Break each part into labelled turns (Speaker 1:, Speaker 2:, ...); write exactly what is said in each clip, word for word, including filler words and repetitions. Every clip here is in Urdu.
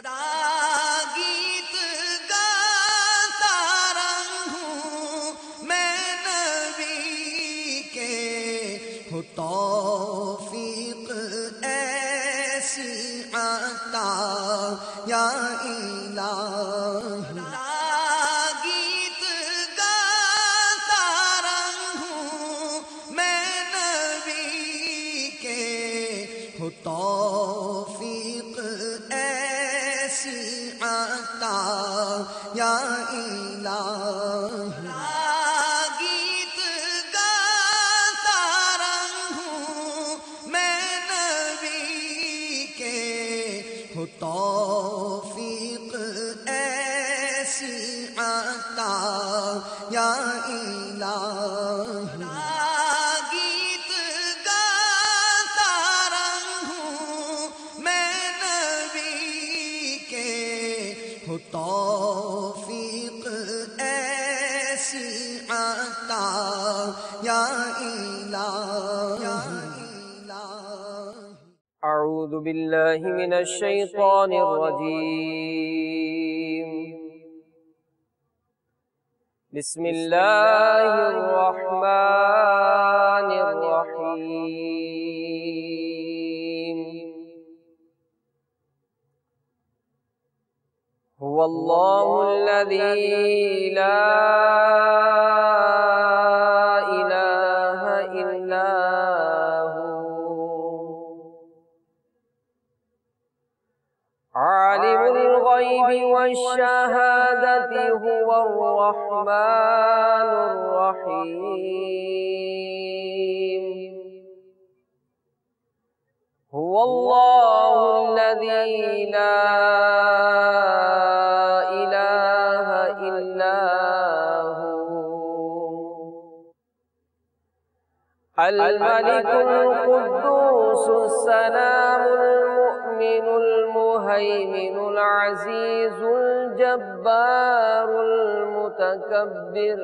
Speaker 1: گیت گاتا رہوں میں نبی کے، ہو توفیق ایسی عطا یا الہی۔ گیت گاتا رہوں میں نبی کے، ہو توفیق ایسی عطا یا الہی۔ گیت گاتا رہوں میں نبی کے، ہو توفیق ایسی عطا یا الہی۔ گیت گاتا رہوں میں نبی کے، ہو توفیق ایسی عطا یا الہی۔
Speaker 2: اعوذ باللہ من الشیطان الرجیم، بسم اللہ الرحمن الرحیم۔ هو اللہ الذی لا الہ الا عالم الغیب والشہادة هو الرحمن الرحیم۔ هو اللہ الذی لا الہ الا هو الملك القدوس السلام المؤمن المهيمن العزيز الجبار المتكبر،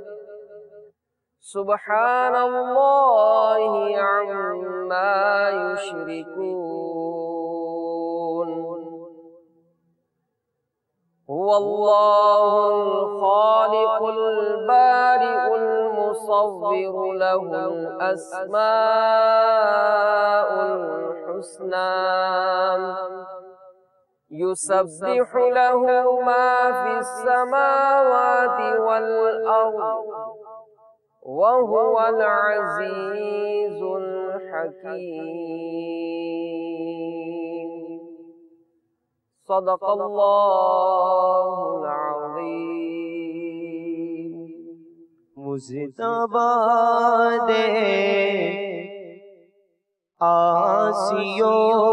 Speaker 2: سبحان الله عما يشركون۔ هو الله الخالق البارئ المصور، له الأسماء الحسنى، يسبح له ما في السماوات والأرض، وهو العزيز الحكيم۔ صدق اللہ العظیم۔
Speaker 3: مجتبی آسیو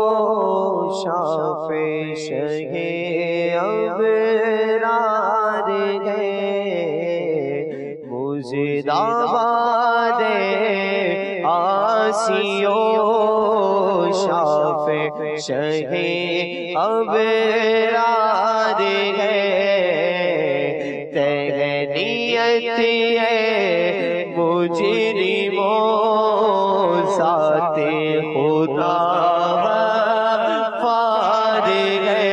Speaker 3: شافع شہ ابرار ہے، مجتبی آسیو شافع شہ ابرار ہے، تہنیت ہے مجرموں ذات خدا غفار ہے،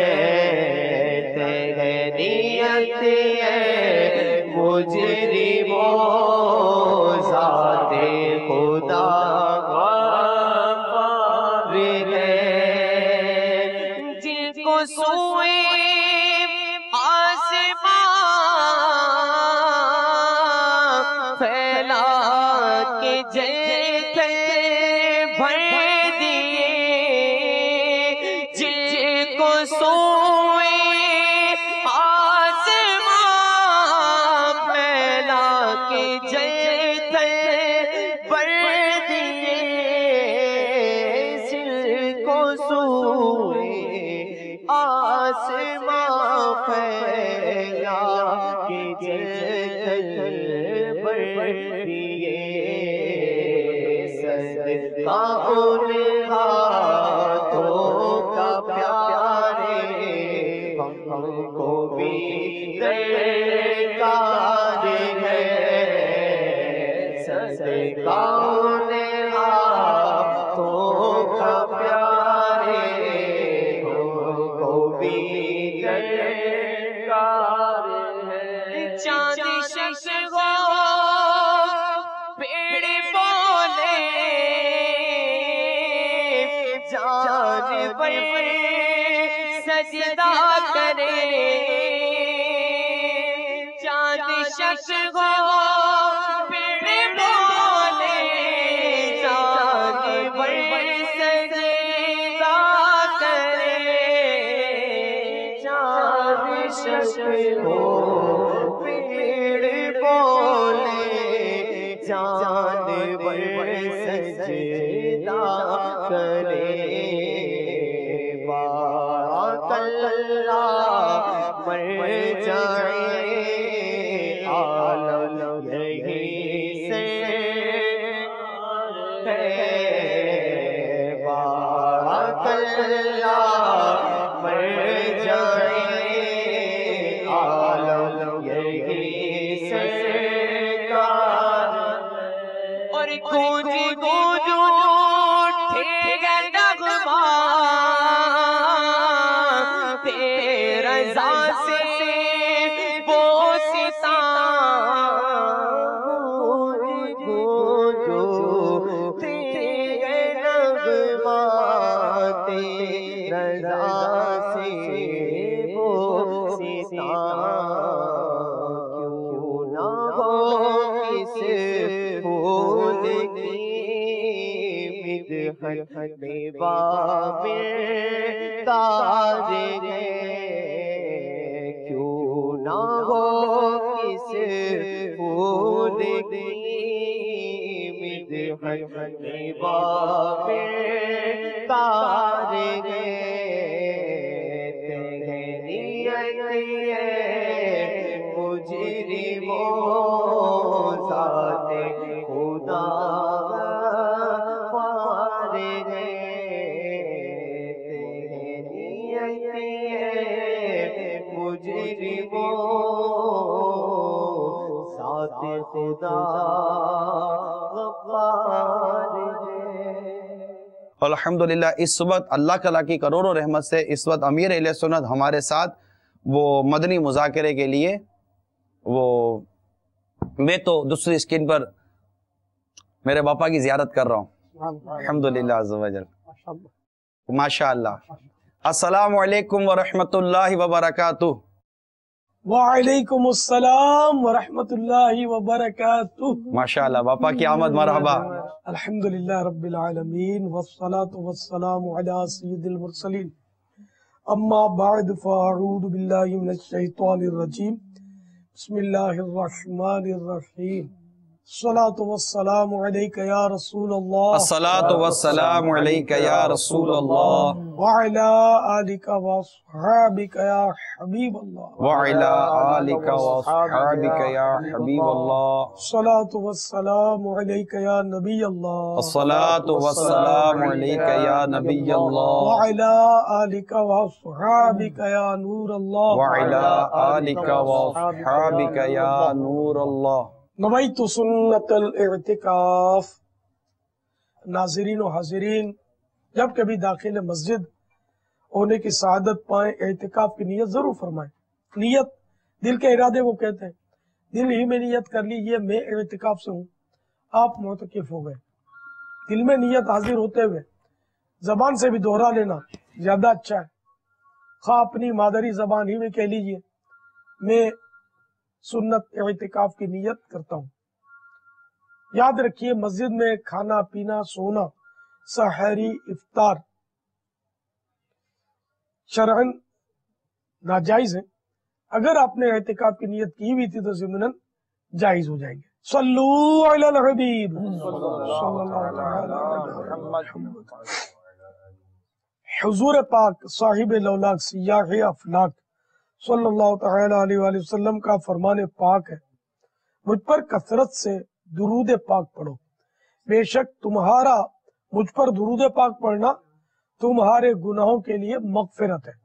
Speaker 3: تہنیت ہے مجرموں ذات خدا غفار ہے، جن کو سوئے آسمان پھیلا کے جیتے بھر دیے، جن کو سوئے آسمان پھیلا کے جیتے بھر دیے، جن کو سوئے آسمان پھیلا کے جیتے بھر دیے، صدقہ ان ہاتھوں کا پیارے، ہم کو بھی درکار ہے، صدقہ ان ہاتھوں کا پیارے، ہم کو بھی درکار ہے
Speaker 2: چاند شمس ہو پیڑ بولے
Speaker 3: جان پر
Speaker 2: سجدہ کرے چاند شمس ہو پیڑ بولے چاند پر سجدہ کرے چاند شمس
Speaker 3: ہو پیڑ بولے جان پر سجدہ کرے بارک اللہ مر جائے عالم یہی سے ہے بارک اللہ مر جائے عالم یہی سے
Speaker 2: اور گونج گونج اٹھے گا نغمہ تیرا رضا سے بوستا
Speaker 3: گونج گونج تیرے نغمہ تیرے رضا سے بوستا کیوں نہ ہو اس پھول کی مدحت میں باب تاج ہے کیوں نہ ہو اس پھول کی مدحت میں باب تاج ہے مجرموں ذات خدا خوار ہے مجرموں ذات خدا خوار ہے۔
Speaker 4: الحمدللہ اس وقت اللہ تعالیٰ کی کروڑوں رحمت سے اس وقت امیر اہل سنت ہمارے ساتھ وہ مدنی مذاکرے کے لیے وہ میں تو دوسری اسکرین پر میرے باپا کی زیارت کر رہا ہوں الحمدللہ عز و جل ماشاءاللہ۔ السلام علیکم ورحمۃ اللہ وبرکاتہ۔
Speaker 5: وعلیکم السلام ورحمۃ اللہ وبرکاتہ۔
Speaker 4: ماشاءاللہ باپا کی آمد مرحبا۔
Speaker 5: الحمدللہ رب العالمین والصلاة والسلام علی سید المرسلین اما بعد فاعوذ باللہ من الشیطان الرجیم بسم اللہ الرحمن الرحیم الصلاة والسلام علیک یا رسول اللہ
Speaker 4: الصلاة والسلام علیک یا رسول اللہ
Speaker 5: وعلا آلک واصحابک یا حبیب اللہ
Speaker 4: وعلا آلک واصحابک یا حبیب اللہ
Speaker 5: الصلاة والسلام علیک یا نبی اللہ
Speaker 4: الصلاة والسلام علیک یا نبی اللہ
Speaker 5: وعلا آلک واصحابک یا نور اللہ
Speaker 4: وعلا آلک واصحابک یا نور اللہ۔
Speaker 5: نویت سنت الاعتکاف۔ ناظرین و حاضرین، جب کبھی داخل مسجد ہونے کی سعادت پائیں اعتکاف کی نیت ضرور فرمائیں۔ نیت دل کے ارادے کو کہتے ہیں۔ دل ہی میں نیت کر لی یہ میں اعتکاف سے ہوں، آپ معتکف ہو گئے۔ دل میں نیت حاضر ہوتے ہوئے زبان سے بھی دوہرا لینا زیادہ اچھا ہے۔ خواہ اپنی مادری زبان ہی میں کہہ لیجئے میں سنت اعتکاف کی نیت کرتا ہوں۔ یاد رکھیے مسجد میں کھانا پینا سونا سحری افطار شرعن ناجائز ہے۔ اگر آپ نے اعتکاف کی نیت کی ہوئی تھی تو ضمناً جائز ہو جائیں گے۔ صلو علی الحبیب صلی اللہ تعالی علی محمد۔ حضور پاک صاحب لولاک سیاح افلاک صلی اللہ تعالی علیہ وآلہ وسلم کا فرمان پاک ہے، مجھ پر کثرت سے درود پاک پڑھو، بے شک تمہارا مجھ پر درود پاک پڑھنا تمہارے گناہوں کے لیے مغفرت ہے۔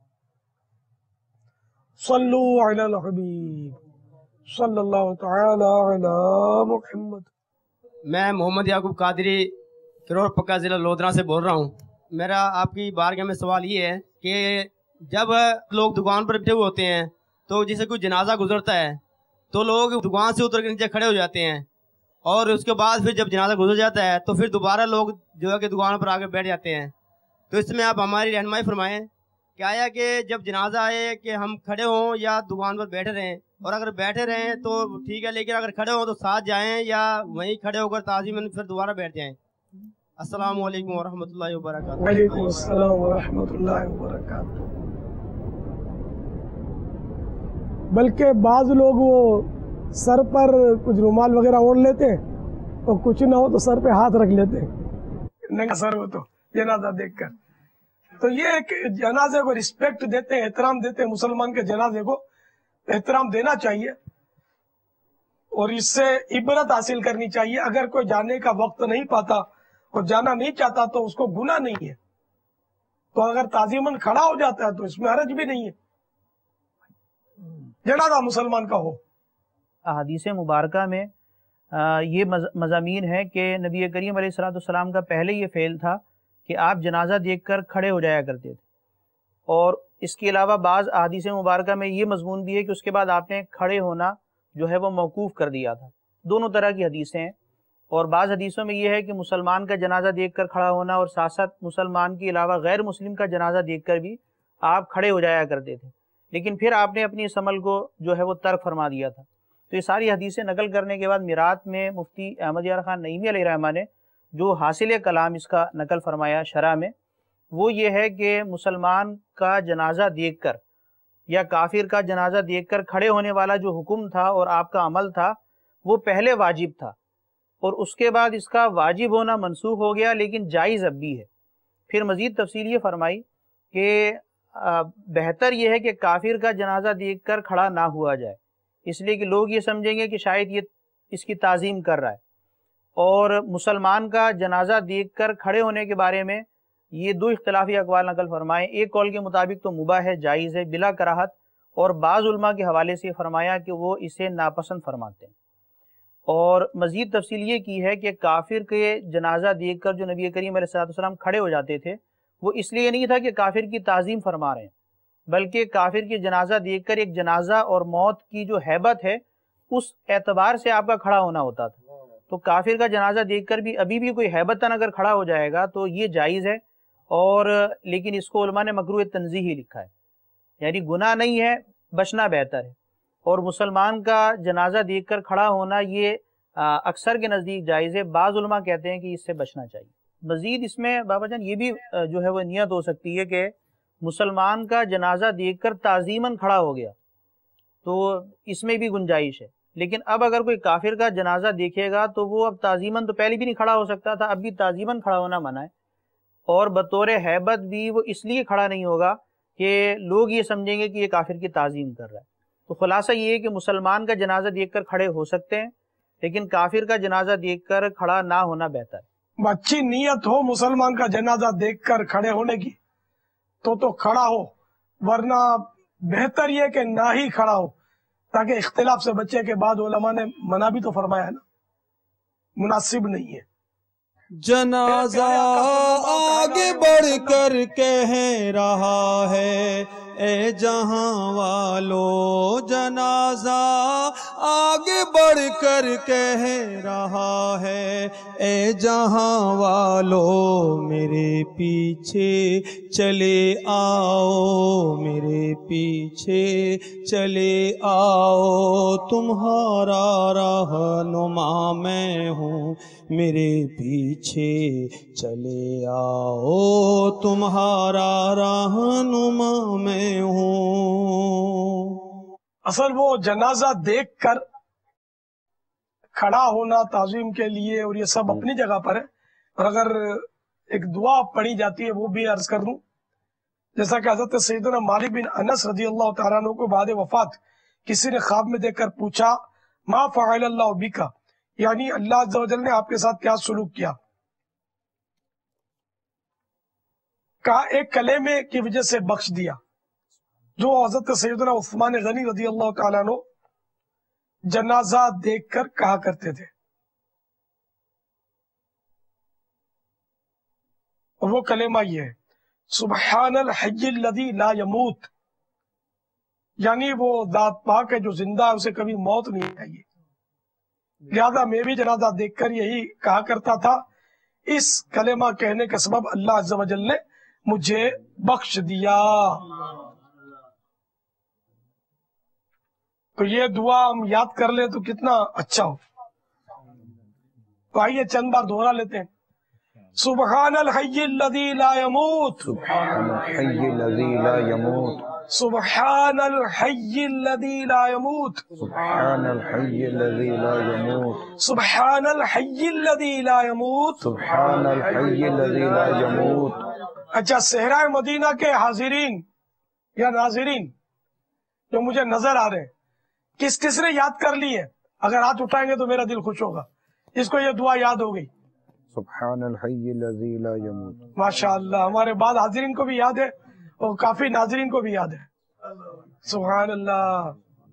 Speaker 5: صلو علی الحبیب صلی اللہ تعالی علی محمد۔
Speaker 6: میں محمد یعقوب قادری کروڑ پکا ضلع لودھرا سے بول رہا ہوں۔ میرا آپ کی بارگاہ میں سوال یہ ہے کہ جب لوگ دکان پر بیٹھے ہوئے ہوتے ہیں تو جسے کوئی جنازہ گزرتا ہے تو لوگ دکان سے اتر کے نیچے کھڑے ہو جاتے ہیں، اور اس کے بعد پھر جب جنازہ گزر جاتا ہے تو پھر دوبارہ لوگ جو ہے کہ دکان پر آ کے بیٹھ جاتے ہیں. تو اس میں آپ ہماری رہنمائی فرمائیں کہ آیا کہ جب جنازہ آئے کہ ہم کھڑے ہوں یا دکان پر بیٹھے رہیں، اور اگر بیٹھے رہیں تو ٹھیک ہے، لیکن اگر کھڑے ہوں تو ساتھ جائیں یا وہیں کھڑے ہو کر تعظیماً پھر دوبارہ بیٹھ جائیں. السلام علیکم ورحمۃ اللہ وبرکاتہ.
Speaker 5: وعلیکم السلام ورحمۃ اللہ وبرکاتہ. بلکہ بعض لوگ وہ سر پر کچھ رومال وغیرہ اوڑھ لیتے ہیں اور کچھ نہ ہو تو سر پہ ہاتھ رکھ لیتے ہیں ننگا سر ہو تو جنازہ دیکھ کر. تو یہ ایک جنازے کو رسپیکٹ دیتے ہیں، احترام دیتے ہیں. مسلمان کے جنازے کو احترام دینا چاہیے اور اس سے عبرت حاصل کرنی چاہیے. اگر کوئی جانے کا وقت نہیں پاتا اور جانا نہیں چاہتا تو اس کو گناہ نہیں ہے، تو اگر تعظیماً کھڑا ہو جاتا ہے تو اس میں حرج بھی نہیں ہے، جنازہ مسلمان کا ہو.
Speaker 7: احادیث مبارکہ میں یہ مضامین ہے کہ نبی کریم علیہ الصلوۃ والسلام کا پہلے یہ فعل تھا کہ آپ جنازہ دیکھ کر کھڑے ہو جایا کرتے تھے، اور اس کے علاوہ بعض احادیث مبارکہ میں یہ مضمون بھی ہے کہ اس کے بعد آپ نے کھڑے ہونا جو ہے وہ موقوف کر دیا تھا. دونوں طرح کی حدیثیں ہیں، اور بعض حدیثوں میں یہ ہے کہ مسلمان کا جنازہ دیکھ کر کھڑا ہونا اور ساتھ ساتھ مسلمان کے علاوہ غیر مسلم کا جنازہ دیکھ کر بھی آپ کھڑے ہو جایا کرتے تھے، لیکن پھر آپ نے اپنی اس عمل کو جو ہے وہ ترک فرما دیا تھا. تو یہ ساری حدیثیں نقل کرنے کے بعد میرات میں مفتی احمد یار خان نعیمی علیہ رحمہ نے جو حاصل کلام اس کا نقل فرمایا شرح میں، وہ یہ ہے کہ مسلمان کا جنازہ دیکھ کر یا کافر کا جنازہ دیکھ کر کھڑے ہونے والا جو حکم تھا اور آپ کا عمل تھا وہ پہلے واجب تھا، اور اس کے بعد اس کا واجب ہونا منسوخ ہو گیا، لیکن جائز اب بھی ہے. پھر مزید تفصیل یہ فرمائی کہ بہتر یہ ہے کہ کافر کا جنازہ دیکھ کر کھڑا نہ ہوا جائے، اس لیے کہ لوگ یہ سمجھیں گے کہ شاید یہ اس کی تعظیم کر رہا ہے. اور مسلمان کا جنازہ دیکھ کر کھڑے ہونے کے بارے میں یہ دو اختلافی اقوال نقل فرمائے. ایک قول کے مطابق تو مباح ہے، جائز ہے بلا کراہت، اور بعض علماء کے حوالے سے فرمایا کہ وہ اسے ناپسند فرماتے ہیں. اور مزید تفصیل یہ کی ہے کہ کافر کے جنازہ دیکھ کر جو نبی کریم علیہ السلام کھڑے ہو جاتے تھے وہ اس لیے نہیں تھا کہ کافر کی تعظیم فرما رہے ہیں، بلکہ کافر کی جنازہ دیکھ کر ایک جنازہ اور موت کی جو ہیبت ہے اس اعتبار سے آپ کا کھڑا ہونا ہوتا تھا. تو کافر کا جنازہ دیکھ کر بھی ابھی بھی کوئی ہیبتاً اگر کھڑا ہو جائے گا تو یہ جائز ہے، اور لیکن اس کو علماء نے مکروہ تنزیہی لکھا ہے، یعنی گناہ نہیں ہے، بچنا بہتر ہے. اور مسلمان کا جنازہ دیکھ کر کھڑا ہونا یہ اکثر کے نزدیک جائز ہے. بعض علماء کہتے ہیں کہ اس سے بچنا چاہیے. مزید اس میں بابا جان یہ بھی جو ہے وہ نیت ہو سکتی ہے کہ مسلمان کا جنازہ دیکھ کر تعظیماً کھڑا ہو گیا تو اس میں بھی گنجائش ہے، لیکن اب اگر کوئی کافر کا جنازہ دیکھے گا تو وہ اب تعظیماً تو پہلے بھی نہیں کھڑا ہو سکتا تھا، اب بھی تعظیماً کھڑا ہونا منع ہے، اور بطور ہیبت بھی وہ اس لیے کھڑا نہیں ہوگا کہ لوگ یہ سمجھیں گے کہ یہ کافر کی تعظیم کر رہا ہے. تو خلاصہ یہ ہے کہ مسلمان کا جنازہ دیکھ کر کھڑے ہو سکتے ہیں، لیکن کافر کا جنازہ دیکھ کر کھڑا نہ ہونا بہتر ہے.
Speaker 5: اچھی نیت ہو مسلمان کا جنازہ دیکھ کر کھڑے ہونے کی تو تو کھڑا ہو، ورنہ بہتر یہ کہ نہ ہی کھڑا ہو، تاکہ اختلاف سے بچے کے بعد علماء نے منع بھی تو فرمایا ہے نا، مناسب نہیں ہے.
Speaker 8: جنازہ آگے بڑھ کر کہہ رہا ہے اے جہاں والو، جنازہ آگے بڑھ کر کہہ رہا ہے اے جہاں والو، میرے پیچھے چلے آؤ، میرے پیچھے چلے آؤ، تمہارا رہنما میں ہوں، میرے پیچھے چلے آؤ، تمہارا رہنما میں ہوں.
Speaker 5: اصل وہ جنازہ دیکھ کر کھڑا ہونا تعظیم کے لیے اور یہ سب اپنی جگہ پر ہے، اور اگر ایک دعا پڑھی جاتی ہے وہ بھی عرض کر دوں، جیسا کہ حضرت سیدنا مالک بن انس رضی اللہ تعالیٰ عنہ کو بعد وفات کسی نے خواب میں دیکھ کر پوچھا ما فعل اللہ بکا، یعنی اللہ عز و جل نے آپ کے ساتھ کیا سلوک کیا؟ کہا ایک کلمے کی وجہ سے بخش دیا، جو حضرت سیدنا عثمان غنی رضی اللہ تعالیٰ عنہ جنازہ دیکھ کر کہا کرتے تھے. اور وہ کلمہ یہ ہے सुबहानल हय्यिल लज़ी ला यमूत, यानी वो ज़ात पाक है जो जिंदा है, उसे कभी मौत नहीं आएगी। लिहाजा मैं भी जनाजा देखकर यही कहा करता था, इस कलेमा कहने के सबब अल्लाह अज़्ज़ा वजल ने मुझे बख्श दिया। तो ये दुआ हम याद कर ले तो कितना अच्छा हो। तो आइए चंद बार दोहरा लेते हैं। सुबहानल हय्यिल लज़ी ला यमूत,
Speaker 4: सुब्हानल हय्यिल लज़ी ला यमूत,
Speaker 5: सुबहानल हय्यिल लज़ी ला यमूत,
Speaker 4: सुब्हानल हय्यिल लज़ी ला यमूत,
Speaker 5: सुबहानल हय्यिल लज़ी ला यमूत,
Speaker 4: सुब्हानल हय्यिल लज़ी ला यमूत।
Speaker 5: अच्छा, सहराए मदीना के हाजिरीन या नाजिरीन जो मुझे नजर आ रहे हैं, किस किस ने याद कर ली है? अगर हाथ उठाएंगे तो मेरा दिल खुश होगा। इसको ये दुआ याद हो गई।
Speaker 4: सुब्हानल हय्यिल लज़ी ला यमूत।
Speaker 5: माशाअल्लाह, हमारे बाद हाजिरीन को भी याद है और काफी नाजरीन को भी याद है। सुभान अल्लाह।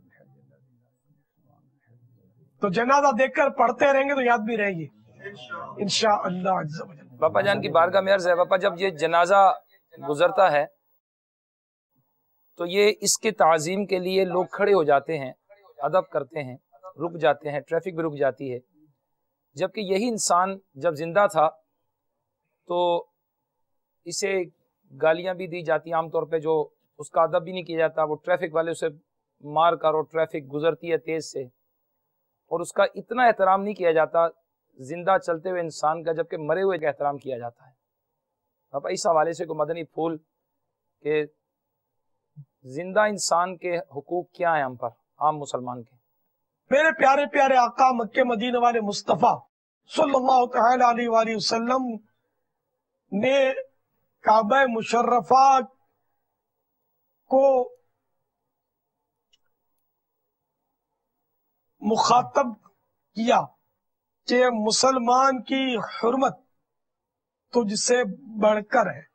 Speaker 5: तो जनाजा देखकर पढ़ते रहेंगे तो याद भी रहेगी इंशाअल्लाह अज़्ज़ा वजल।
Speaker 9: पापा जान की बारगाह में अर्ज है, पापा जब ये जनाजा गुजरता है तो ये इसके ताज़ीम के लिए लोग खड़े हो जाते हैं, अदब करते हैं, रुक जाते हैं, ट्रैफिक भी रुक जाती है, जबकि यही इंसान जब जिंदा था तो इसे गालियां भी दी जाती, आमतौर पे जो उसका अदब भी नहीं किया जाता, वो ट्रैफिक वाले उसे मार कर, और ट्रैफिक गुजरती है तेज से, और उसका इतना एहतराम नहीं किया जाता जिंदा चलते हुए इंसान का, जबकि मरे हुए का एहतराम किया जाता है। पापा इस हवाले से को मदनी फूल के जिंदा इंसान के हुकूक क्या है हम पर, आम मुसलमान के?
Speaker 5: मेरे प्यारे प्यारे आका मक्के मदीने वाले मुस्तफ़ा सल्लल्लाहु तआला अलैहि वसल्लम ने काबा मुशर्रफा को मुखातब किया कि मुसलमान की हुर्मत तुझसे बढ़कर है।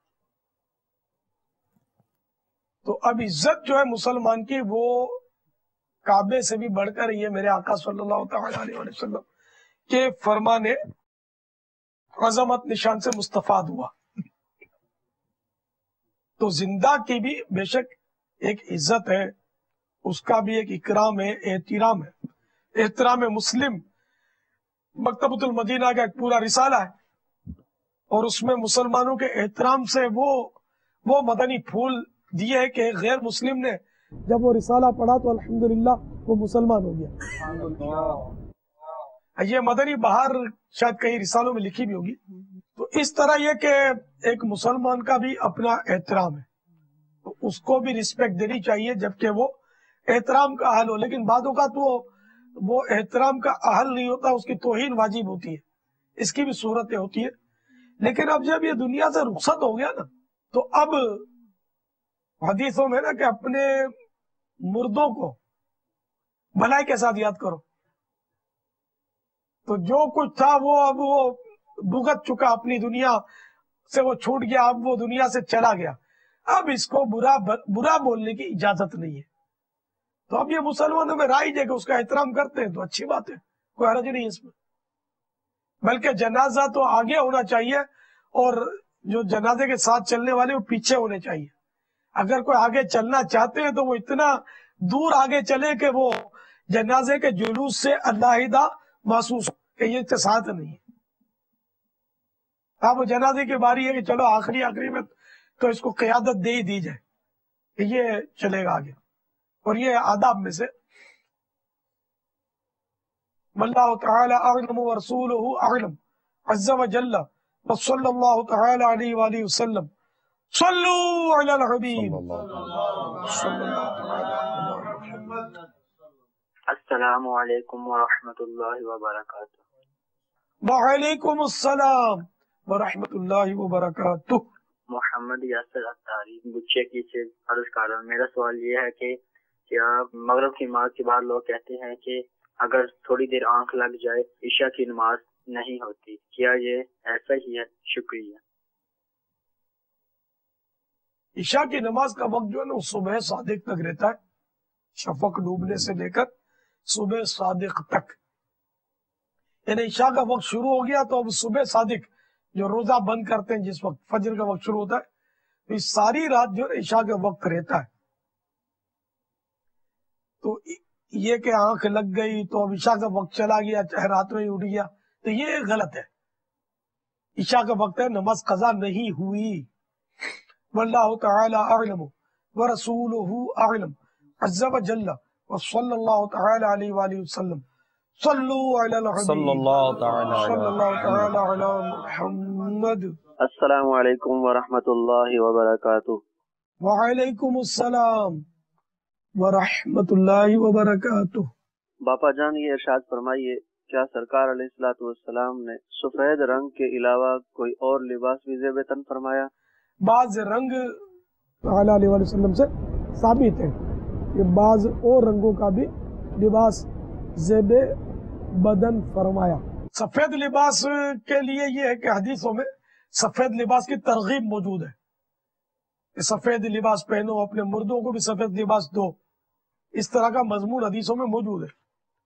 Speaker 5: तो अब इज्जत जो है मुसलमान की वो काबे से भी बढ़कर ये मेरे आका सल्लल्लाहु तआला अलैहि वसल्लम के फरमाने अजमत निशान से मुस्तफाद हुआ। तो जिंदा की भी बेशक एक इज्जत है, उसका भी एक इकराम है, एहतराम है। एहतराम मुस्लिम मकतबतुल मदीना का एक पूरा रिसाला है और उसमें मुसलमानों के एहतराम से वो वो मदनी फूल दिए है कि गैर मुस्लिम ने जब वो रिसाला पढ़ा तो अल्हम्दुलिल्लाह वो मुसलमान हो गया। ये मदनी बहार शायद कई रिसालों में लिखी भी होगी। तो इस तरह ये कि एक मुसलमान का भी अपना एहतराम है, तो उसको भी रिस्पेक्ट देनी चाहिए जबकि वो एहतराम का अहल हो। लेकिन बातों का तो वो एहतराम का अहल नहीं होता, उसकी तौहीन वाजिब होती है, इसकी भी सूरतें होती है। लेकिन अब जब ये दुनिया से रुखसत हो गया ना, तो अब हदीसों में ना कि अपने मुर्दों को भलाई के साथ याद करो। तो जो कुछ था वो अब वो भुगत चुका, अपनी दुनिया से वो छूट गया, अब वो दुनिया से चला गया, अब इसको बुरा बुरा बोलने की इजाजत नहीं है। तो अब ये मुसलमानों में राइज है कि उसका एहतराम करते हैं, तो अच्छी बात है, कोई हर्ज नहीं है इसमें। बल्कि जनाजा तो आगे होना चाहिए और जो जनाजे के साथ चलने वाले वो पीछे होने चाहिए। अगर कोई आगे चलना चाहते हैं तो वो इतना दूर आगे चले कि वो जनाजे के जुलूस से अल्लाहिदा महसूस हो कि ये तो साथ नहीं है। अब जनाजे की बारी है कि चलो आखिरी आखिरी में तो इसको क़यादत दे ही दी जाए कि ये चलेगा आगे। और ये आदाब में से वल्लाहु तआला अअलम व रसूलुहु अअलम अज़्ज़ा व जल्ला व सल्लल्लाहु तआला अलैहि व आलिहि वसल्लम सल्लू अलल हबीब।
Speaker 10: अस्सलामु अलैकुम व रहमतुल्लाहि व बरकातुहू।
Speaker 5: व अलैकुम अस्सलाम व रहमतुल्लाहि व बरकातुहू।
Speaker 10: मोहम्मद यासर अत्तारी बुच्चे की से अर्ज कर रहा हूं। मेरा सवाल ये है कि क्या मगरिब की नमाज के बाद लोग कहते हैं कि अगर थोड़ी देर आंख लग जाए ईशा की नमाज नहीं होती, क्या ये ऐसा ही है? शुक्रिया।
Speaker 5: ईशा की नमाज का वक्त जो है ना सुबह सादिक तक रहता है, शफक डूबने से लेकर सुबह सादिक तक। यानी ईशा का वक्त शुरू हो गया तो अब सुबह सादिक जो रोजा बंद करते हैं जिस वक्त फजर का वक्त शुरू होता है, تو یہ ساری رات جو عشاء کے وقت رہتا ہے، تو یہ کہ آنکھ لگ گئی تو اب عشاء کا وقت چلا گیا چاہے رات میں ہی اٹھ گیا، تو یہ غلط ہے. عشاء کا وقت ہے، نماز قضا نہیں ہوئی. واللہ تعالی اعلم ورسولہ اعلم عز وجل وصلی اللہ تعالی علیہ وآلہ وسلم. صلو علی الحبیب
Speaker 4: صلی اللہ تعالی
Speaker 5: صلی اللہ تعالی علی محمد.
Speaker 3: السلام علیکم ورحمۃ اللہ وبرکاتہ.
Speaker 5: وعلیکم السلام ورحمۃ اللہ وبرکاتہ.
Speaker 3: باپا جان یہ ارشاد فرمائیے، کیا سرکار علیہ الصلوۃ والسلام نے سفید رنگ کے علاوہ کوئی اور لباس بھی زیب تن فرمایا؟
Speaker 5: بعض رنگ اعلیٰ علیہ وآلہ وسلم سے ثابت ہے کہ بعض اور رنگوں کا بھی لباس زیب بدن فرمایا. سفید لباس کے لیے یہ ہے کہ حدیثوں میں سفید لباس کی ترغیب موجود ہے کہ سفید لباس پہنو، اپنے مردوں کو بھی سفید لباس دو، اس طرح کا مضمون حدیثوں میں موجود ہے.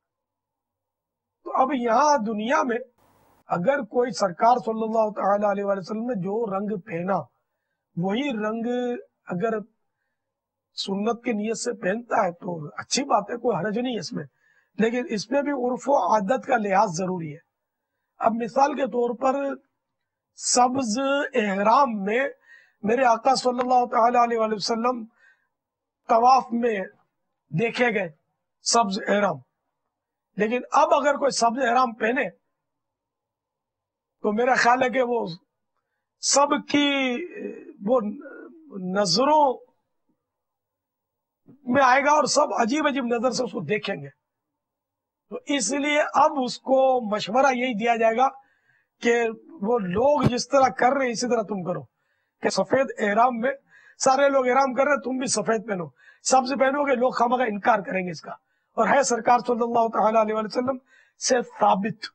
Speaker 5: تو اب یہاں دنیا میں اگر کوئی سرکار صلی اللہ تعالی علیہ وآلہ وسلم نے جو رنگ پہنا وہی رنگ اگر سنت کی نیت سے پہنتا ہے تو اچھی بات ہے، کوئی حرج نہیں اس میں، لیکن اس میں بھی عرف و عادت کا لحاظ ضروری ہے. اب مثال کے طور پر سبز احرام میں میرے آقا صلی اللہ تعالی علیہ وآلہ وسلم طواف میں دیکھے گئے سبز احرام، لیکن اب اگر کوئی سبز احرام پہنے تو میرا خیال ہے کہ وہ سب کی وہ نظروں میں آئے گا اور سب عجیب عجیب نظر سے اس کو دیکھیں گے. تو اس لیے اب اس کو مشورہ یہی دیا جائے گا کہ وہ لوگ جس طرح کر رہے ہیں اسی طرح تم کرو، کہ سفید احرام میں سارے لوگ احرام کر رہے ہیں، تم بھی سفید پہنو. سبز پہنو گے لوگ خامخواہ انکار کریں گے اس کا، اور ہے سرکار صلی اللہ تعالی علیہ وآلہ وسلم سے ثابت.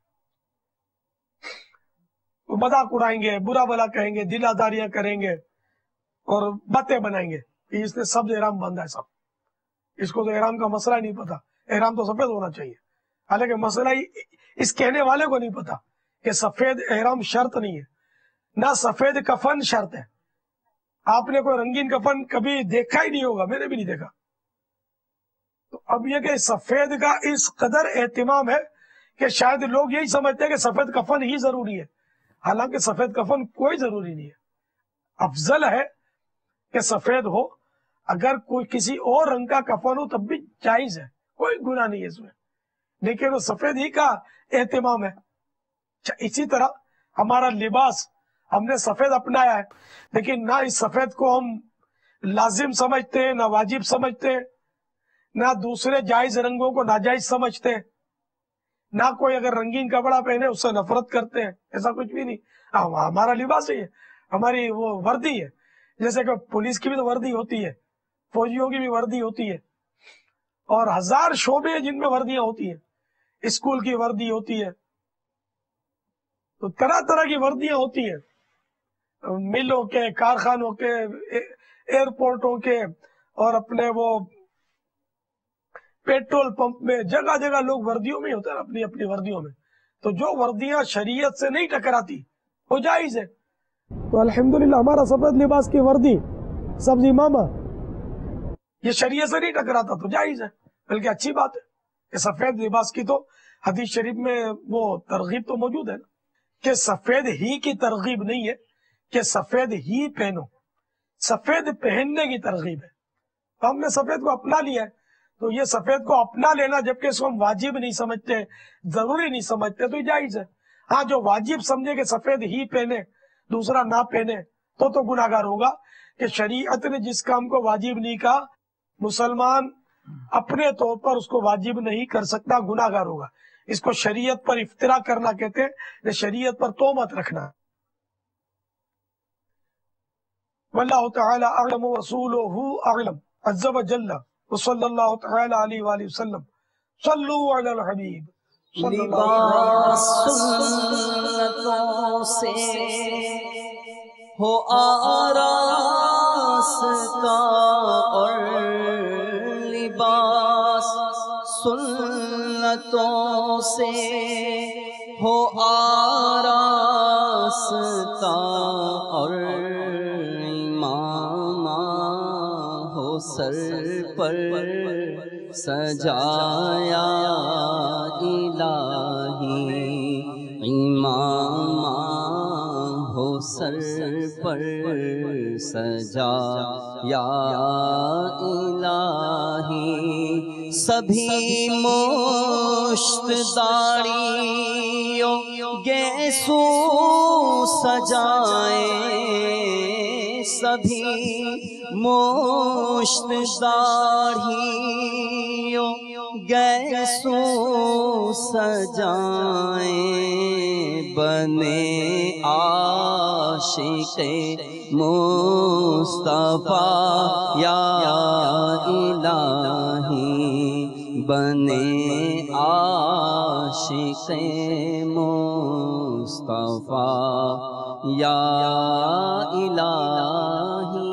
Speaker 5: وہ مذاق اڑائیں گے، برا بلا کہیں گے، دل آزاریاں کریں گے اور باتیں بنائیں گے کہ اس نے سبز احرام باندھا ہے. سب اس کو تو احرام کا مسئلہ ہی نہیں پتا، احرام تو سفید ہونا چاہیے. حالانکہ مسئلہ ہی اس کہنے والے کو نہیں پتا کہ سفید احرام شرط نہیں ہے، نہ سفید کفن شرط ہے. آپ نے کوئی رنگین کفن کبھی دیکھا ہی نہیں ہوگا، میں نے بھی نہیں دیکھا. تو اب یہ کہ سفید کا اس قدر اہتمام ہے کہ شاید لوگ یہی سمجھتے ہیں کہ سفید کفن ہی ضروری ہے، حالانکہ سفید کفن کوئی ضروری نہیں ہے. افضل ہے کہ سفید ہو، اگر کوئی کسی اور رنگ کا کفن ہو تب بھی جائز ہے، کوئی گناہ نہیں ہے اس میں، لیکن وہ سفید ہی کا اہتمام ہے. اسی طرح ہمارا لباس ہم نے سفید اپنایا ہے، لیکن نہ اس سفید کو ہم لازم سمجھتے ہیں، نہ واجب سمجھتے ہیں، نہ دوسرے جائز رنگوں کو ناجائز سمجھتے ہیں، نہ کوئی اگر رنگین کپڑا پہنے اس سے نفرت کرتے ہیں، ایسا کچھ بھی نہیں. ہمارا لباس ہی ہے، ہماری وہ وردی ہے. جیسے کہ پولیس کی بھی تو وردی ہوتی ہے، فوجیوں کی بھی وردی ہوتی ہے، اور ہزار شعبے ہیں جن میں وردیاں ہوتی ہیں. اسکول کی وردی ہوتی ہے، تو طرح طرح کی وردیاں ہوتی ہیں، ملوں کے، کارخانوں کے، ایئرپورٹوں کے، اور اپنے وہ پیٹرول پمپ میں، جگہ جگہ لوگ وردیوں میں ہوتے ہیں اپنی اپنی وردیوں میں. تو جو وردیاں شریعت سے نہیں ٹکراتی وہ جائز ہے. تو الحمدللہ ہمارا سفید لباس کی وردی سبز امامہ یہ شریعت سے نہیں ٹکراتا تو جائز ہے، بلکہ اچھی بات ہے کہ سفید لباس کی تو حدیث شریف میں وہ ترغیب تو موجود ہے نا، کہ سفید ہی کی ترغیب نہیں ہے کہ سفید ہی پہنو، سفید پہننے کی ترغیب ہے. تو ہم نے سفید کو اپنا لیا ہے، تو یہ سفید کو اپنا لینا جبکہ اس کو ہم واجب نہیں سمجھتے، ضروری نہیں سمجھتے، تو یہ جائز ہے. ہاں جو واجب سمجھے کہ سفید ہی پہنے دوسرا نہ پہنے تو تو گناہ گار ہوگا، کہ شریعت نے جس کام کو واجب نہیں کہا مسلمان اپنے طور پر اس کو واجب نہیں کر سکتا، گناہ گار ہوگا. اس کو شریعت پر افترا کرنا کہتے ہیں، شریعت پر تہمت رکھنا. واللہ تعالی اعلم ورسولہ اعلم عز وجل وصلی اللہ تعالی علیہ وآلہ وسلم. صلو علی الحبیب.
Speaker 1: لباس سنتوں سے ہو آراستہ اور لباس سنتوں سے ہو آراستہ اور ایمان پر سجایا الہی، امام ہو سر پر سجایا الہی، سبھی مشت داڑیوں گیسو سجائیں، سبھی مشت داڑھیوں گیسو سجائیں، بنے عاشق مصطفیٰ یا الہی، بنے عاشق مصطفیٰ یا الہی۔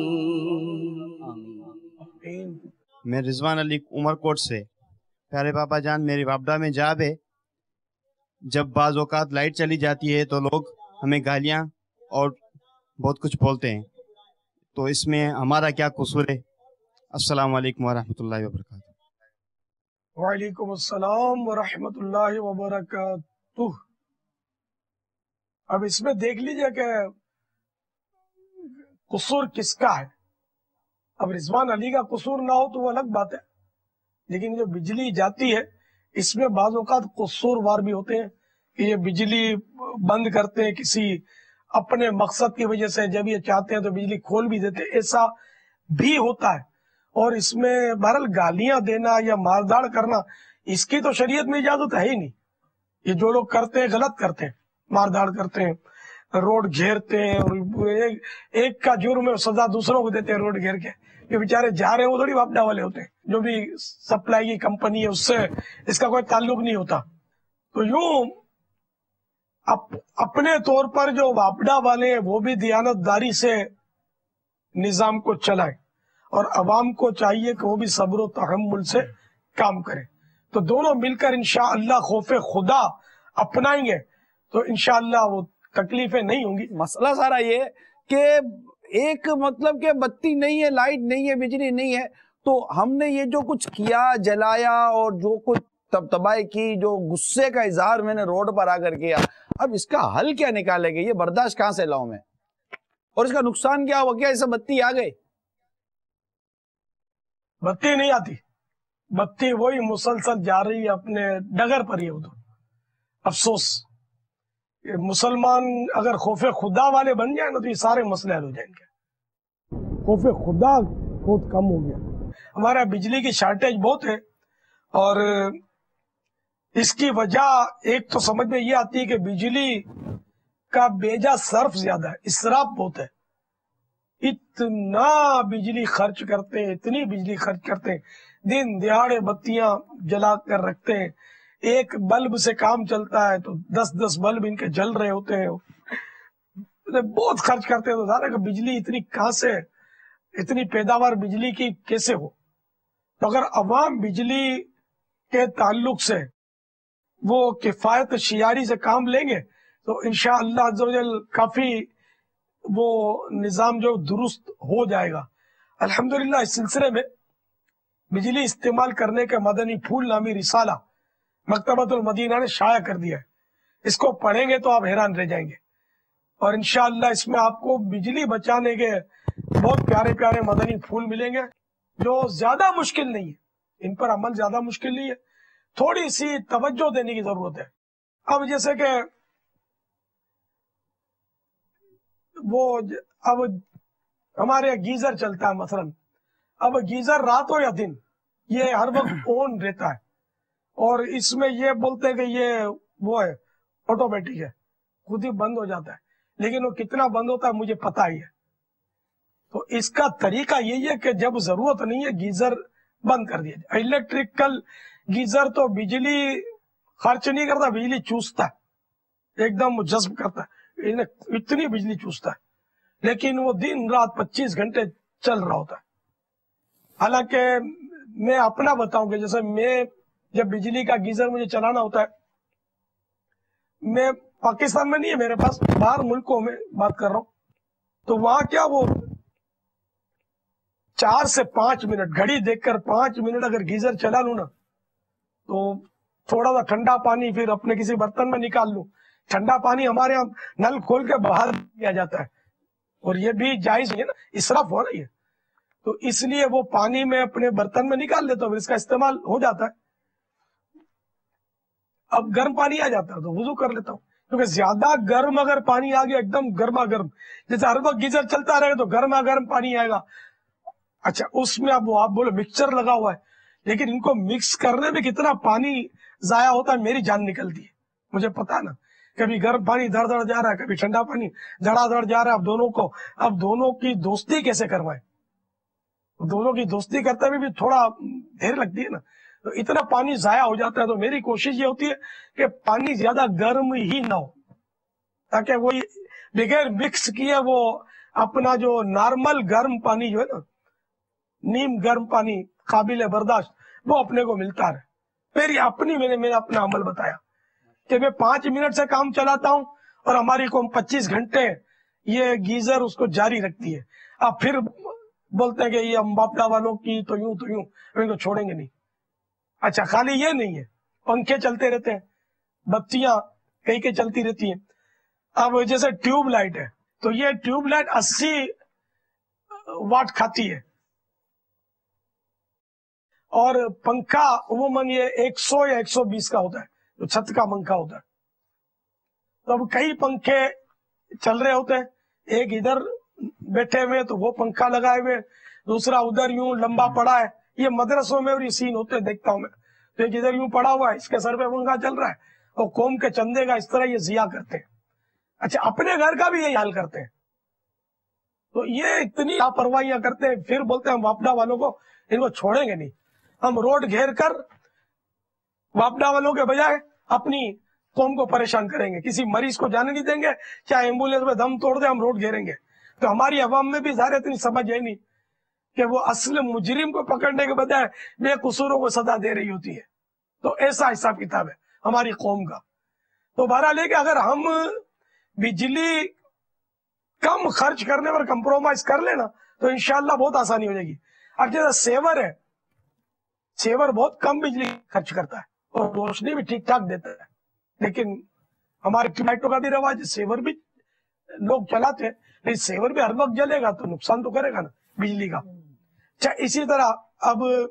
Speaker 6: میں رضوان علی عمر کوٹ سے، پیارے پاپا جان میری وابڈا میں جاب ہے، جب بعض اوقات لائٹ چلی جاتی ہے تو لوگ ہمیں گالیاں اور بہت کچھ بولتے ہیں، تو اس میں ہمارا کیا قصور ہے؟ السلام علیکم ورحمۃ اللہ وبرکاتہ۔
Speaker 5: وعلیکم السلام ورحمۃ اللہ وبرکاتہ۔ اب اس میں دیکھ لیجئے کہ قصور کس کا ہے۔ اب رضوان علی کا قصور نہ ہو تو وہ الگ بات ہے، لیکن جو بجلی جاتی ہے اس میں بعض اوقات قصور وار بھی ہوتے ہیں کہ یہ بجلی بند کرتے ہیں کسی اپنے مقصد کی وجہ سے، جب یہ چاہتے ہیں تو بجلی کھول بھی دیتے، ایسا بھی ہوتا ہے۔ اور اس میں بہرحال گالیاں دینا یا مارداڑ کرنا اس کی تو شریعت میں اجازت ہے ہی نہیں۔ یہ جو لوگ کرتے ہیں غلط کرتے ہیں، مارداڑ کرتے ہیں، روڈ گھیرتے ہیں، اور ایک کا جرم ہے سزا دوسروں کو دیتے ہیں روڈ گھیر کے، یہ بیچارے جا رہے ہیں وہ تھوڑی واپڈا والے ہوتے ہیں، جو بھی سپلائی کی کمپنی ہے اس سے اس کا کوئی تعلق نہیں ہوتا۔ تو یوں اپنے طور پر جو واپڈا والے ہیں وہ بھی دیانت داری سے نظام کو چلائیں، اور عوام کو چاہیے کہ وہ بھی صبر و تحمل سے کام کریں، تو دونوں مل کر انشاءاللہ خوف خدا اپنائیں گے تو انشاءاللہ وہ تکلیفیں نہیں ہوں گی۔
Speaker 4: مسئلہ سارا یہ کہ ایک مطلب کہ بتی نہیں ہے، لائٹ نہیں ہے، بجلی نہیں ہے، تو ہم نے یہ جو کچھ کیا، جلایا اور جو کچھ تب تباہی کی، جو غصے کا اظہار میں نے روڈ پر آ کر کیا، اب اس کا حل کیا نکالے گے؟ یہ برداشت کہاں سے لاؤں میں؟ اور اس کا نقصان کیا ہوا؟ کیا اسے بتی آ گئی؟
Speaker 5: بتی نہیں آتی، بتی وہی مسلسل جا رہی ہے اپنے ڈگر پر ہی۔ تو افسوس، مسلمان اگر خوف خدا والے بن جائیں نا تو یہ سارے مسئلے حل ہو جائیں گے۔ خوف خدا بہت کم ہو گیا، ہمارا بجلی کی شارٹیج بہت ہے، اور اس کی وجہ ایک تو سمجھ میں یہ آتی ہے کہ بجلی کا بیجا صرف زیادہ ہے، اسراف بہت ہے، اتنا بجلی خرچ کرتے ہیں، اتنی بجلی خرچ کرتے ہیں، دن دہاڑے بتیاں جلا کر رکھتے ہیں، ایک بلب سے کام چلتا ہے تو دس دس بلب ان کے جل رہے ہوتے ہیں، بہت خرچ کرتے ہیں، تو ظاہر ہے کہ بجلی اتنی کہاں سے، اتنی پیداوار بجلی کی کیسے ہو؟ تو اگر عوام بجلی کے تعلق سے وہ کفایت شیاری سے کام لیں گے تو انشاءاللہ عز و جل کافی وہ نظام جو درست ہو جائے گا۔ الحمدللہ اس سلسلے میں بجلی استعمال کرنے کے مدنی پھول نامی رسالہ مکتبۃ المدینہ نے شائع کر دیا ہے، اس کو پڑھیں گے تو آپ حیران رہ جائیں گے، اور انشاءاللہ اس میں آپ کو بجلی بچانے کے بہت پیارے پیارے مدنی پھول ملیں گے جو زیادہ مشکل نہیں ہے، ان پر عمل زیادہ مشکل نہیں ہے، تھوڑی سی توجہ دینے کی ضرورت ہے۔ اب جیسے کہ وہ اب ہمارے گیزر چلتا ہے مثلا، اب گیزر رات ہو یا دن یہ ہر وقت آن رہتا ہے، اور اس میں یہ بولتے ہیں کہ یہ وہ ہے آٹومیٹک ہے، خود ہی بند ہو جاتا ہے، لیکن وہ کتنا بند ہوتا ہے مجھے پتا ہی ہے۔ تو اس کا طریقہ یہی ہے کہ جب ضرورت نہیں ہے گیزر بند کر دیا جائے۔ الیکٹریکل گیزر تو بجلی خرچ نہیں کرتا، بجلی چوستا ہے، ایک دم جذب کرتا ہے، اتنی بجلی چوستا ہے، لیکن وہ دن رات پچیس گھنٹے چل رہا ہوتا ہے۔ حالانکہ میں اپنا بتاؤں کہ جیسے میں جب بجلی کا گیزر مجھے چلانا ہوتا ہے، میں پاکستان میں نہیں ہے میرے پاس، باہر ملکوں میں بات کر رہا ہوں، تو وہاں کیا وہ चार से पांच मिनट घड़ी देखकर पांच मिनट अगर गीजर चला लूं ना, तो थोड़ा सा ठंडा पानी फिर अपने किसी बर्तन में निकाल लूं। ठंडा पानी हमारे यहाँ नल खोल के बाहर किया जाता है, और ये भी जायज है ना, इसराफ हो रही है, तो इसलिए वो पानी में अपने बर्तन में निकाल लेता हूँ, इसका इस्तेमाल हो जाता है। अब गर्म पानी आ जाता है तो वुजू कर लेता हूँ, क्योंकि ज्यादा गर्म अगर पानी आ गया एकदम गर्मा गर्म, जैसे हर वक्त गीजर चलता रहेगा तो गर्मा गर्म पानी आएगा। अच्छा, उसमें अब वो आप बोलो मिक्सचर लगा हुआ है, लेकिन इनको मिक्स करने में कितना पानी जाया होता है, मेरी जान निकलती है, मुझे पता ना। कभी गर्म पानी धड़ धड़ जा रहा है, कभी ठंडा पानी धड़ाधड़ जा रहा है। अब दोनों को अब दोनों की दोस्ती कैसे करवाएं? दोनों की दोस्ती करते हुए भी थोड़ा देर लगती है ना, तो इतना पानी जाया हो जाता है। तो मेरी कोशिश ये होती है कि पानी ज्यादा गर्म ही ना हो, ताकि वो बगैर मिक्स किए वो अपना जो नॉर्मल गर्म पानी जो है ना, नीम गर्म पानी काबिल बर्दाश्त, वो अपने को मिलता है। मेरी अपनी मैंने मैंने अपना अमल बताया कि मैं पांच मिनट से काम चलाता हूँ और हमारी कौम पच्चीस घंटे ये गीजर उसको जारी रखती है। अब फिर बोलते हैं कि ये हम बापड़ा वालों की तो यूं तो यूं, इनको छोड़ेंगे नहीं। अच्छा, खाली ये नहीं है, पंखे चलते रहते हैं, बत्तियां कई कई चलती रहती हैं। अब जैसे ट्यूब लाइट है, तो ये ट्यूब लाइट अस्सी वाट खाती है, और पंखा उमूमन ये एक सौ या एक सौ बीस का होता है, जो छत का पंखा होता है। तो अब कई पंखे चल रहे होते हैं, एक इधर बैठे हुए तो वो पंखा लगाए हुए, दूसरा उधर यूं लंबा पड़ा है। ये मदरसों में और ये सीन होते हैं, देखता हूं मैं, तो एक इधर यूं पड़ा हुआ है, इसके सर पे पंखा चल रहा है, और कौम के चंदे का इस तरह ये जिया करते हैं। अच्छा, अपने घर का भी यही हाल करते हैं। तो ये इतनी लापरवाहियां करते हैं, फिर बोलते हैं हम वापडा वालों को इनको छोड़ेंगे नहीं, हम रोड घेर कर वापडा वालों के बजाय अपनी कौम को परेशान करेंगे, किसी मरीज को जाने नहीं देंगे, चाहे एम्बुलेंस में दम तोड़ दे, हम रोड घेरेंगे। तो हमारी अवाम में भी ज़ाहिर इतनी समझ है नहीं कि वो असल मुजरिम को पकड़ने के बजाय बेकसूरों को सजा दे रही होती है। तो ऐसा हिसाब किताब है हमारी कौम का। तो बहरहाल है कि अगर हम बिजली कम खर्च करने पर कंप्रोमाइज कर लेना तो इंशाल्लाह बहुत आसानी हो जाएगी। अब जैसा सेवर है, सेवर बहुत कम बिजली खर्च करता है और रोशनी भी ठीक ठाक देता है, लेकिन हमारे ट्यूबलाइटों का भी रवाज है, सेवर भी लोग चलाते हैं, लेकिन सेवर भी हर वक्त जलेगा तो नुकसान तो करेगा ना बिजली का। अच्छा, इसी तरह अब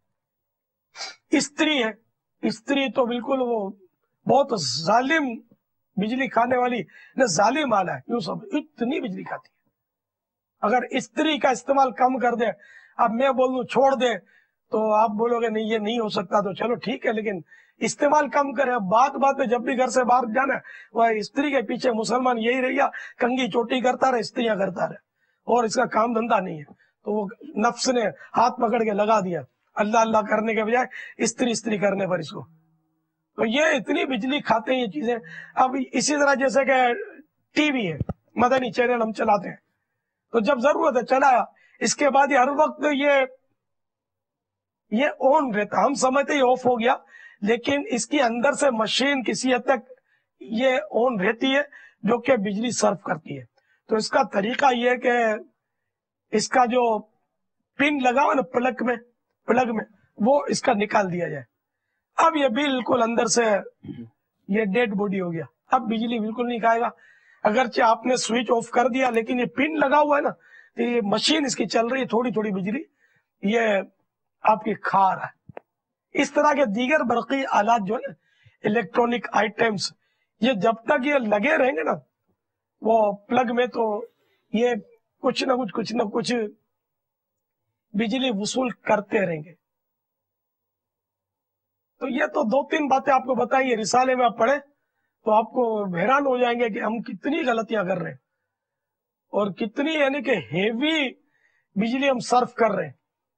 Speaker 5: स्त्री है, स्त्री तो बिल्कुल वो बहुत जालिम बिजली खाने वाली न जालिम आला है, यूं सब इतनी बिजली खाती है। अगर स्त्री का इस्तेमाल कम कर दे, अब मैं बोल दूं छोड़ दे तो आप बोलोगे नहीं ये नहीं हो सकता, तो चलो ठीक है, लेकिन इस्तेमाल कम करे। बात बात में जब भी घर से बाहर जाना है, वह स्त्री के पीछे मुसलमान यही रहिया, कंगी चोटी करता रहे, स्त्रियां करता रहे, और इसका काम धंधा नहीं है। तो वो नफ्स ने हाथ पकड़ के लगा दिया अल्लाह अल्लाह करने के बजाय स्त्री स्त्री करने पर इसको। तो ये इतनी बिजली खाते हैं ये चीजें। अब इसी तरह जैसे कि टीवी है, मदनी चैनल हम चलाते हैं, तो जब जरूरत है चलाया, इसके बाद हर वक्त ये ये ऑन रहता, हम समझते ही ऑफ हो गया, लेकिन इसके अंदर से मशीन किसी हद तक ये ऑन रहती है जो कि बिजली सर्व करती है। तो इसका तरीका ये है कि इसका जो पिन लगा हुआ ना प्लग में प्लग में वो इसका निकाल दिया जाए। अब ये बिल्कुल अंदर से ये डेड बॉडी हो गया, अब बिजली बिल्कुल नहीं खाएगा। अगरचे आपने स्विच ऑफ कर दिया, लेकिन ये पिन लगा हुआ है ना, तो ये मशीन इसकी चल रही है, थोड़ी थोड़ी बिजली ये आपकी खा रहा है। इस तरह के दीगर बरकी आलात जो है ना, इलेक्ट्रॉनिक आइटम्स, ये जब तक ये लगे रहेंगे ना वो प्लग में, तो ये कुछ ना कुछ कुछ ना कुछ बिजली वसूल करते रहेंगे। तो ये तो दो तीन बातें आपको बताइए, रिसाले में आप पढ़े तो आपको हैरान हो जाएंगे कि हम कितनी गलतियां कर रहे हैं और कितनी यानी कि हेवी बिजली हम सर्व कर रहे हैं।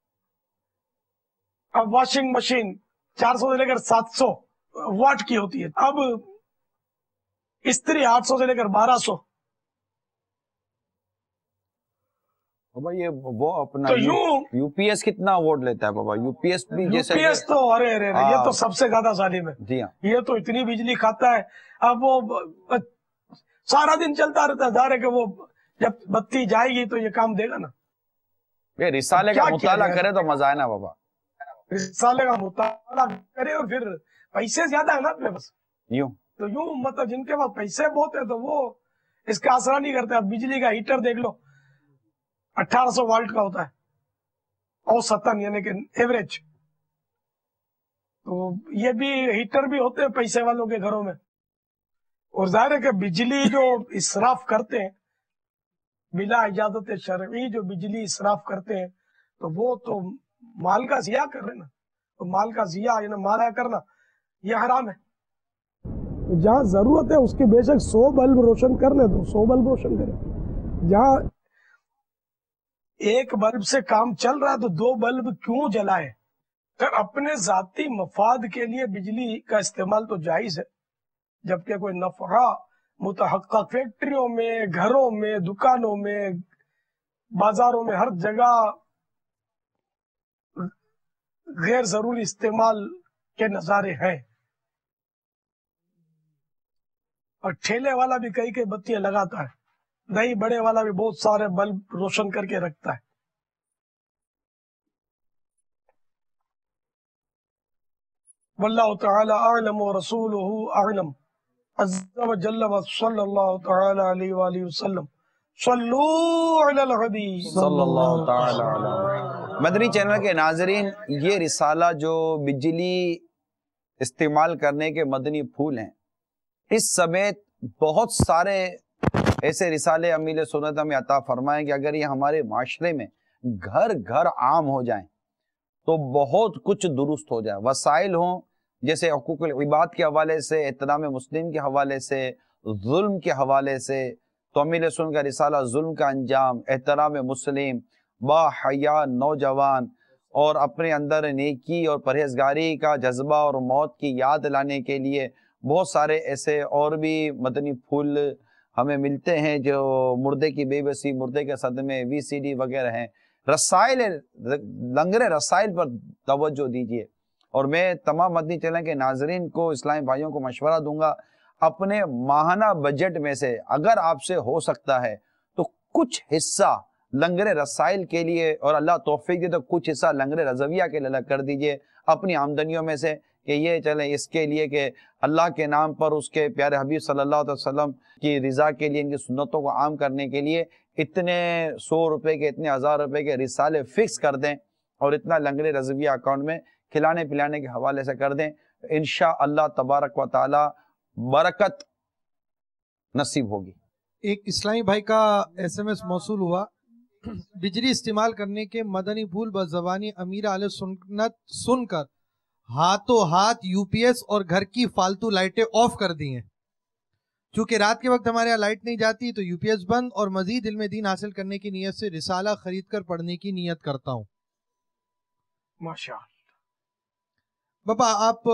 Speaker 5: अब वॉशिंग मशीन चार सौ से लेकर सात सौ वाट की होती है, अब इस्त्री आठ सौ से लेकर बारह सौ।
Speaker 4: बाबा ये वो अपना
Speaker 5: तो
Speaker 4: यू,
Speaker 5: यूं
Speaker 4: यूपीएस कितना वोट लेता है बाबा? यूपीएस भी जैसे
Speaker 5: यूपीएस तो अरे अरे अरे ये तो सबसे ज्यादा जालिम है
Speaker 4: जी हाँ,
Speaker 5: ये तो इतनी बिजली खाता है। अब वो ब, सारा दिन चलता रहता है, जाहिर है कि वो जब बत्ती जाएगी तो ये काम देगा ना।
Speaker 4: یہ رسالے کا مطالعہ کرے تو مزہ ہے نا بابا.
Speaker 5: رسالے کا مطالعہ کرے اور پھر پیسے زیادہ ہے نا اپنے پاس
Speaker 4: یوں
Speaker 5: تو یوں مطلب جن کے پاس پیسے بہت ہیں تو وہ اس کا اثر نہیں کرتے. اب بجلی کا ہیٹر دیکھ لو اٹھارہ سو والٹ کا ہوتا ہے اوسطن یعنی کہ ایوریج. تو یہ بھی ہیٹر بھی ہوتے ہیں پیسے والوں کے گھروں میں. اور ظاہر ہے کہ بجلی جو اسراف کرتے ہیں بلا اجازت شرعی جو بجلی اسراف کرتے ہیں تو وہ تو مال کا ضیاع کر رہے نا. تو مال کا ضیاع یعنی مال ضائع کرنا یہ حرام ہے. تو جہاں ضرورت ہے اس کی بے شک سو بلب روشن کرنے دو سو بلب روشن کرے. جہاں ایک بلب سے کام چل رہا ہے تو دو بلب کیوں جلائے. پھر اپنے ذاتی مفاد کے لیے بجلی کا استعمال تو جائز ہے جبکہ کوئی نفع متحقق فیکٹریوں میں گھروں میں دکانوں میں بازاروں میں ہر جگہ غیر ضروری استعمال کے نظارے ہیں. اور ٹھیلے والا بھی کئی کئی بتیاں لگاتا ہے. دہی بڑے والا بھی بہت سارے بلب روشن کر کے رکھتا ہے. واللہ تعالی اعلم ورسولہ اعلم عز و جل و صلی اللہ تعالی علیہ وآلہ وسلم. صلو علی الحبیب
Speaker 4: صلی اللہ تعالی علیہ. مدنی چینل کے ناظرین، یہ رسالہ جو بجلی استعمال کرنے کے مدنی پھول ہیں، اس سمیت بہت سارے ایسے رسالے امیل سنت ہمیں عطا فرمائیں کہ اگر یہ ہمارے معاشرے میں گھر گھر عام ہو جائیں تو بہت کچھ درست ہو جائے. وسائل ہوں جیسے حقوق العباد کے حوالے سے، احترام مسلم کے حوالے سے، ظلم کے حوالے سے. تو امیل سنت کا رسالہ ظلم کا انجام، احترام مسلم، با حیا نوجوان اور اپنے اندر نیکی اور پرہیزگاری کا جذبہ اور موت کی یاد لانے کے لیے بہت سارے ایسے اور بھی مدنی پھول ہمیں ملتے ہیں جو مردے کی بے بسی، مردے کے صدمے، وی سی ڈی وغیرہ ہیں. رسائل، لنگر رسائل پر توجہ دیجیے. اور میں تمام مدنی چینل کے ناظرین کو، اسلامی بھائیوں کو مشورہ دوں گا اپنے ماہانہ بجٹ میں سے اگر آپ سے ہو سکتا ہے تو کچھ حصہ لنگر رسائل کے لیے، اور اللہ توفیق دے تو کچھ حصہ لنگر رضویہ کے لیے کر دیجئے اپنی آمدنیوں میں سے، کہ یہ چلیں اس کے لیے کہ اللہ کے نام پر اس کے پیارے حبیب صلی اللہ علیہ وسلم کی رضا کے لیے، ان کی سنتوں کو عام کرنے کے لیے اتنے سو روپے کے، اتنے ہزار روپے کے رسالے فکس کر دیں اور اتنا لنگر رضویہ اکاؤنٹ میں کھلانے پلانے کے حوالے سے کر دیں. انشاءاللہ تبارک و تعالی برکت نصیب ہوگی.
Speaker 8: ایک اسلامی بھائی کا ایس ایم ایس موصول ہوا، بجلی استعمال کرنے کے مدنی پھول بزبانی امیر اہل سنت سن کر ہاتھوں ہاتھ یو پی ایس اور گھر کی فالتو لائٹیں آف کر دی ہیں. چونکہ رات کے وقت ہمارے یہاں لائٹ نہیں جاتی تو یو پی ایس بند، اور مزید علم دین حاصل کرنے کی نیت سے رسالہ خرید کر پڑھنے کی نیت کرتا ہوں.
Speaker 5: ماشاءاللہ.
Speaker 8: بابا آپ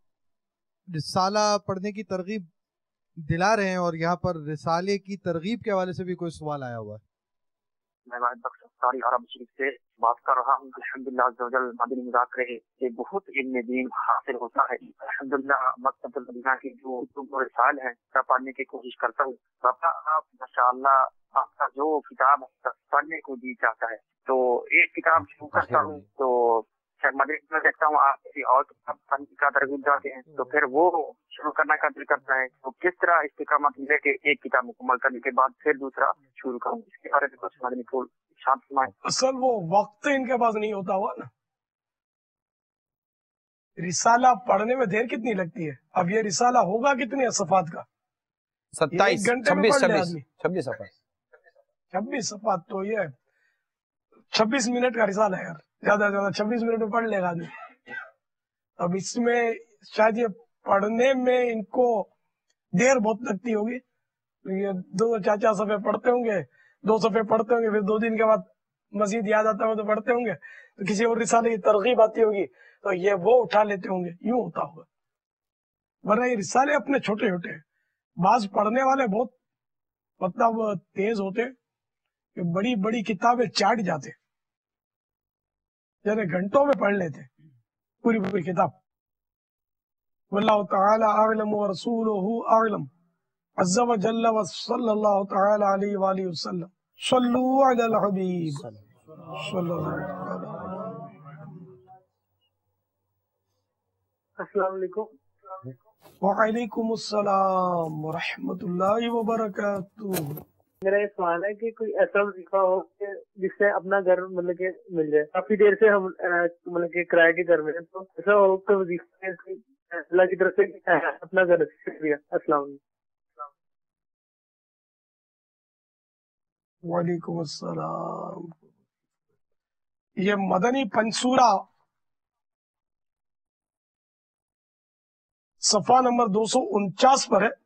Speaker 8: رسالہ پڑھنے کی ترغیب دلا رہے ہیں اور یہاں پر رسالے کی ترغیب کے حوالے سے بھی کوئی سوال آیا ہوا ہے.
Speaker 10: میں ساری عرب شریف سے بات کر رہا ہوں. الحمدللہ عز و جل مدنی مذاکرے سے بہت علم دین حاصل ہوتا ہے. الحمدللہ مکتب المدینہ کی جو کتب و رسال ہیں پڑھنے کی کوشش کرتا ہوں. بابا آپ ماشاءاللہ آپ کا جو کتاب پڑھنے کو دی جاتا ہے تو ایک کتاب شروع کرتا ہوں تو مدنی میں دیکھتا ہوں آپ کسی اور کتاب پڑھنے کا ترغیب جاتے ہیں تو پھر وہ شروع کرنے کا دل کرتا ہے. تو کس طرح استقامت ملے کہ ایک کتاب مکمل کرنے کے بعد پھر دوسرا شروع کروں؟ اس کے بارے میں کچھ مدنی پھول شامل فرمائیں.
Speaker 5: اصل وہ وقت ان کے پاس نہیں ہوتا ہوا نا. رسالہ پڑھنے میں دیر کتنی لگتی ہے؟ اب یہ رسالہ ہوگا کتنے صفحات کا؟
Speaker 4: ستائیس چھبیس چھبیس چھبیس صفحات
Speaker 5: چھبیس صفحات تو یہ چھبیس منٹ کا رسالہ ہے یار. زیادہ سے زیادہ چھبیس منٹ میں پڑھ لے گا آدمی. اب اس میں شاید یہ پڑھنے میں ان کو دیر بہت لگتی ہوگی. یہ دو چار چار صفحے پڑھتے ہوں گے، دو صفحے پڑھتے ہوں گے، پھر دو دن کے بعد مزید یاد آتا ہے تو پڑھتے ہوں گے، تو کسی اور رسالے کی ترغیب آتی ہوگی تو یہ وہ اٹھا لیتے ہوں گے. یوں ہوتا ہوگا. ورنہ یہ رسالے اپنے چھوٹے چھوٹے ہیں. بعض پڑھنے والے بہت مطلب تیز ہوتے کہ بڑی بڑی کتابیں چاٹ جاتے، یعنی گھنٹوں میں پڑھ لیتے پوری پوری کتاب. واللہ تعالی اعلم ورسولہ اعلم عز و جل و صلی اللہ تعالی علیہ وآلہ وسلم. صلو علی الحبیب.
Speaker 3: السلام علیکم.
Speaker 5: وعلیکم السلام ورحمۃ اللہ وبرکاتہ.
Speaker 3: میرا یہ سوال ہے کہ کوئی ایسا وظیفہ ہو کہ جس سے اپنا گھر مطلب کہ مل جائے. کافی دیر سے ہم مطلب کہ کرائے کے گھر میں ہیں, تو ایسا ہو کہ وظیفہ اللہ کی طرف سے اپنا گھر. شکریہ. السلام علیکم.
Speaker 5: وعلیکم السلام. یہ مدنی پنسورہ صفحہ نمبر دو سو انچاس پر ہے.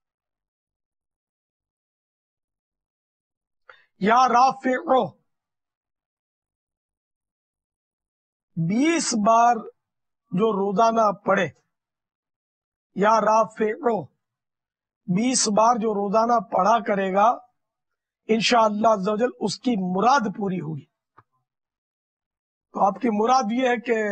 Speaker 5: یا رافعو بیس بار جو روزانہ پڑھے, یا رافعو بیس بار جو روزانہ پڑھا کرے گا, انشاءاللہ عز و جل اس کی مراد پوری ہوگی. تو آپ کی مراد یہ ہے کہ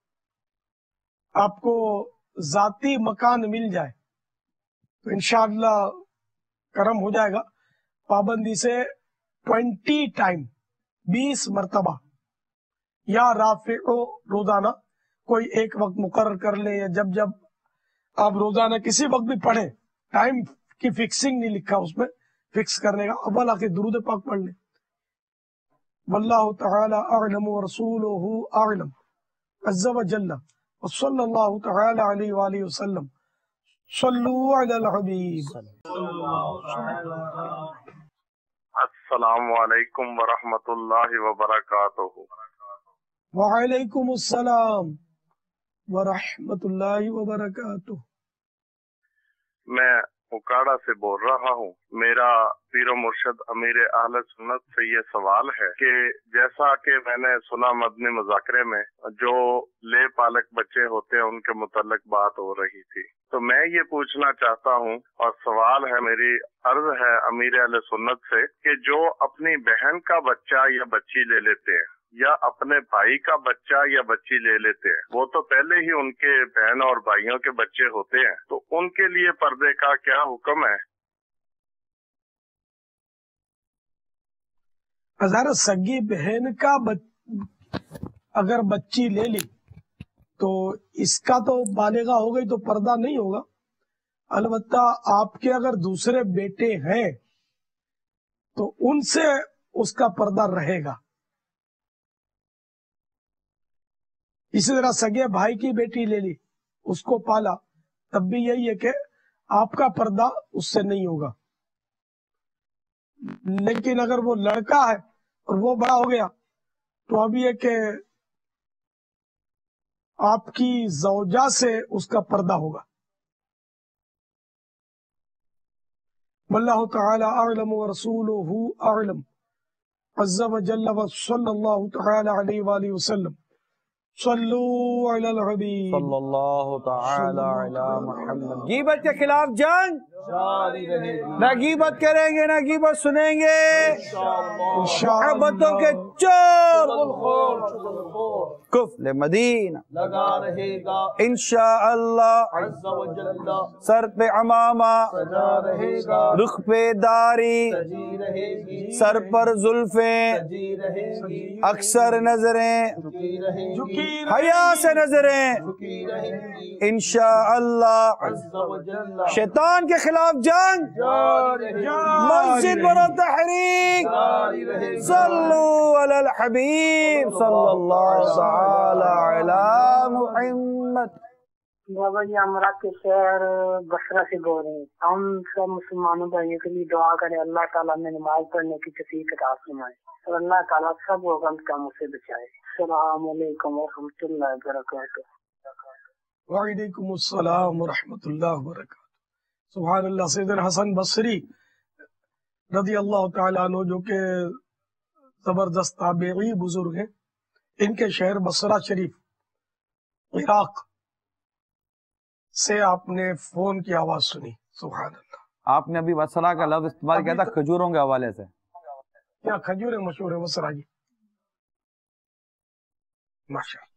Speaker 5: آپ کو ذاتی مکان مل جائے, تو انشاءاللہ کرم ہو جائے گا. پابندی سے ٹوینٹی ٹائم بیس مرتبہ یا رافعو روزانہ, کوئی ایک وقت مقرر کر لیں, یا جب جب آپ روزانہ کسی وقت بھی پڑھیں, ٹائم کی فکسنگ نہیں لکھا اس میں, فکس کرنے کا. اول آخر درود پاک پڑھ لیں. واللہ تعالی اعلم ورسولہ اعلم عز و جل وصلی اللہ تعالی علیہ وآلہ وسلم. صلو علی الحبیب.
Speaker 11: السلام علیکم ورحمۃ اللہ وبرکاتہ.
Speaker 5: وعلیکم السلام ورحمۃ اللہ وبرکاتہ.
Speaker 11: میں اکاڑا سے بول رہا ہوں. میرا پیر و مرشد امیر اہل سنت سے یہ سوال ہے کہ جیسا کہ میں نے سنا مدنی مذاکرے میں جو لے پالک بچے ہوتے ہیں ان کے متعلق بات ہو رہی تھی, تو میں یہ پوچھنا چاہتا ہوں, اور سوال ہے, میری عرض ہے امیر اہل سنت سے کہ جو اپنی بہن کا بچہ یا بچی لے لیتے ہیں, یا اپنے بھائی کا بچہ یا بچی لے لیتے ہیں, وہ تو پہلے ہی ان کے بہن اور بھائیوں کے بچے ہوتے ہیں, تو ان کے لیے پردے کا کیا حکم ہے؟
Speaker 5: ہزار سگی بہن کا بچ... اگر بچی لے لی تو اس کا تو بالغہ ہو گئی تو پردہ نہیں ہوگا. البتہ آپ کے اگر دوسرے بیٹے ہیں تو ان سے اس کا پردہ رہے گا. اسی طرح سگے بھائی کی بیٹی لے لی, اس کو پالا, تب بھی یہی ہے کہ آپ کا پردہ اس سے نہیں ہوگا. لیکن اگر وہ لڑکا ہے اور وہ بڑا ہو گیا تو اب یہ کہ آپ کی زوجہ سے اس کا پردہ ہوگا. واللہ تعالی اعلم ورسولہ اعلم عز و جل وصلی اللہ تعالی علیہ وآلہ وسلم. صلو علی الحبیب
Speaker 4: صلی اللہ تعالی علی محمد. غیبت کے خلاف جنگ نہ غیبت کریں گے نہ غیبت سنیں گے. محبتوں کے چور کفل مدینہ لگا رہے گا انشاءاللہ. سر پہ عمامہ رہے گا, رخ پہ داری, سر پر زلفیں, اکثر نظریں حیا سے نظریں انشاءاللہ. شیطان کے خلاف جنگ, مسجد برو تحریک. صلو علی الحبیب صلی اللہ تعالی علی محمد.
Speaker 10: بابا جی امراض کے شہر بصرہ سے بول رہے ہیں. ہم سب مسلمانوں بھائیوں کے لیے دعا کریں اللہ تعالیٰ میں نماز پڑھنے کی توفیق عطا فرمائے اور اللہ تعالیٰ سب کو غلط کاموں سے بچائے. السلام علیکم ورحمۃ اللہ وبرکاتہ.
Speaker 5: وعلیکم السلام ورحمۃ اللہ وبرکاتہ. سبحان اللہ. سیدنا حسن بصری رضی اللہ تعالیٰ عنہ جو کہ زبردست تابعی بزرگ ہیں, ان کے شہر بصرہ شریف عراق سے آپ نے فون کی آواز سنی. سبحان اللہ.
Speaker 4: آپ نے ابھی بصرہ کا لفظ استعمال کیا تھا کھجوروں کے حوالے سے.
Speaker 5: کیا کھجوریں مشہور ہیں بصرہ کی؟ ماشاء اللہ.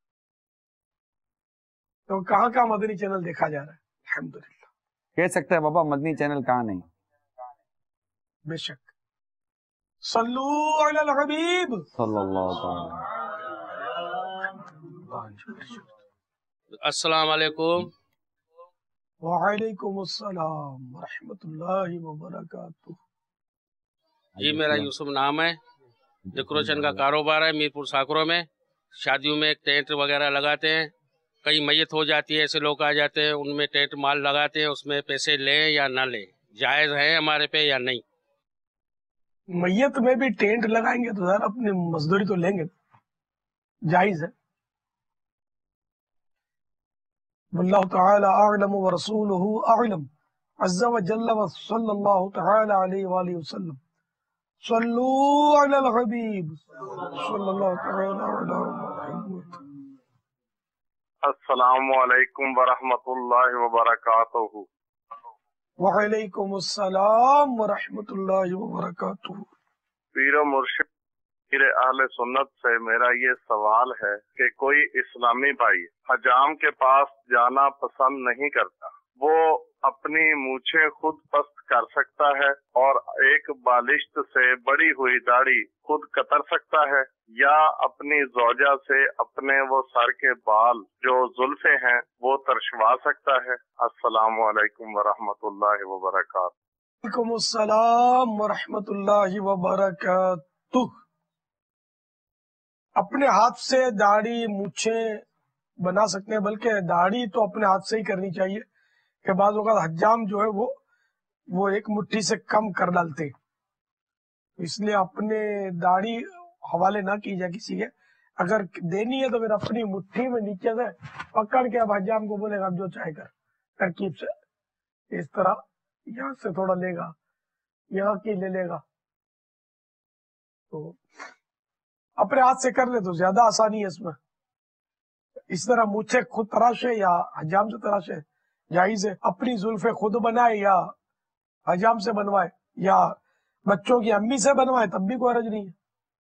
Speaker 5: تو کہاں کہاں مدنی چینل دیکھا جا رہا ہے؟ الحمدللہ.
Speaker 4: کہہ سکتے ہیں بابا مدنی چینل کہاں نہیں.
Speaker 5: بے شک सल्लू अलल हबीब
Speaker 4: सल्लल्लाहु
Speaker 12: अस्सलाम वालेकुम।
Speaker 5: वालेकुम अस्सलाम व रहमतुल्लाहि व बरकातुहू।
Speaker 12: जी मेरा यूसुफ नाम है, डेकोरेशन का कारोबार है मीरपुर साकरों में। शादियों में टेंट वगैरह लगाते हैं, कई मैयत हो जाती है, ऐसे लोग आ जाते हैं, उनमें टेंट माल लगाते हैं, उसमें पैसे लें या ना लें, जायज़ है हमारे पे या नहीं?
Speaker 5: मैयत में भी टेंट लगाएंगे तो यार अपनी मजदूरी तो लेंगे, जायज है। वल्लाहु तआला अअलम व रसूलुहु अअलम अज़्ज़ा व जल्ल व सल्लल्लाहु तआला अलैहि व आलिहि वसल्लम। सल्लू अलल हबीब सल्लल्लाहु तआला अला मुहम्मद।
Speaker 11: अस्सलामु अलैकुम व रहमतुल्लाहि व बरकातुहू।
Speaker 5: वालेकुम अस्सलाम व रहमतुल्लाहि व बरकातुहू।
Speaker 11: पीरो मुर्शिद मेरे अहले सुन्नत से मेरा ये सवाल है कि कोई इस्लामी भाई हजाम के पास जाना पसंद नहीं करता, वो अपनी मूछें खुद पस्त कर सकता है और एक बालिश्त से बड़ी हुई दाढ़ी खुद कतर सकता है, या अपनी ज़ौजा से अपने वो सर के बाल जो जुल्फे हैं वो तरशवा सकता है? अस्सलामु अलैकुम व रहमतुल्लाहि व बरकातुहू।
Speaker 5: वालेकुम अस्सलाम व रहमतुल्लाहि व बरकातुहू। अपने हाथ से दाढ़ी मूछे बना सकते हैं, बल्कि दाढ़ी तो अपने हाथ से ही करनी चाहिए कि बाद वक़्त हज्जाम जो है वो वो एक मुट्ठी से कम कर डालते, इसलिए अपने दाढ़ी हवाले ना की जाए किसी के। अगर देनी है तो फिर अपनी मुट्ठी में नीचे से पकड़ के अब हज्जाम को बोलेगा अब जो चाहे कर, तरकीब से इस तरह यहाँ से थोड़ा लेगा, यहाँ की ले लेगा, तो अपने हाथ से कर ले तो ज्यादा आसानी है इसमें। इस तरह मुझे खुद तराशे या हजाम से तराशे जायज है, अपनी जुल्फे खुद बनाए या हजाम से बनवाए या बच्चों की अम्मी से बनवाए तब भी कोई हर्ज नहीं है।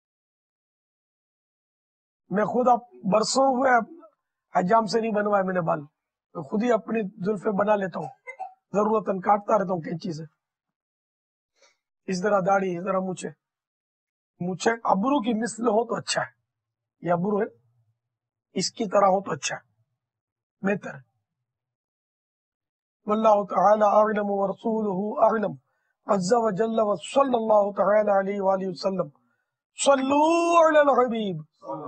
Speaker 5: मैं खुद अब बरसों हुए हजाम से नहीं बनवाए मैंने बाल, तो खुद ही अपनी जुल्फे बना लेता हूँ, जरूरतन काटता रहता हूँ कैंची से। इस तरह दाढ़ी, इस तरह मुझे मुझे अबरू की मिसल हो तो अच्छा है, ये अबरू है इसकी तरह हो तो अच्छा है, बेहतर है। वल्लाहु तआला अअलम व रसूलुहु अअलम अज़्ज़ा व जल्ल व सल्लल्लाहु तआला अलैहि व आलिहि वसल्लम। सल्लू अलल हबीब।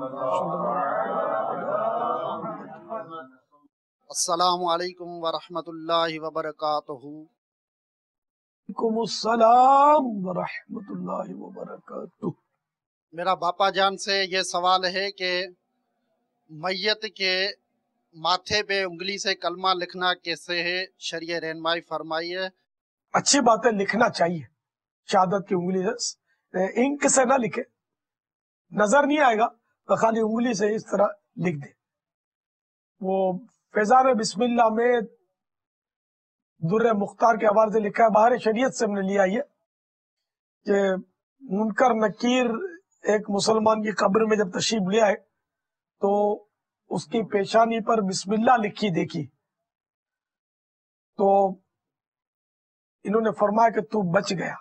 Speaker 13: अस्सलामु अलैकुम व रहमतुल्लाहि व बरकातुहू।
Speaker 5: वालेकुमुस्सलाम व रहमतुल्लाहि व बरकातुहू।
Speaker 13: मेरा बापा जान से ये सवाल है कि मैयत के माथे पे उंगली से कलमा लिखना कैसे है, शरीय रहनुमाई फरमाइए।
Speaker 5: अच्छी बात है, लिखना चाहिए शहादत की उंगली से, इंक से ना लिखे, नजर नहीं आएगा तो खाली उंगली से इस तरह लिख दे। वो फैजान बिस्मिल्लाह में दुर्र मुख्तार के हवाले से लिखा है, बाहर शरीयत से हमने लिया ये कि मुनकर नकीर एक मुसलमान की कब्र में जब तशरीफ ले आए तो उसकी पेशानी पर बिस्मिल्लाह लिखी देखी, तो इन्होंने फरमाया कि तू बच गया।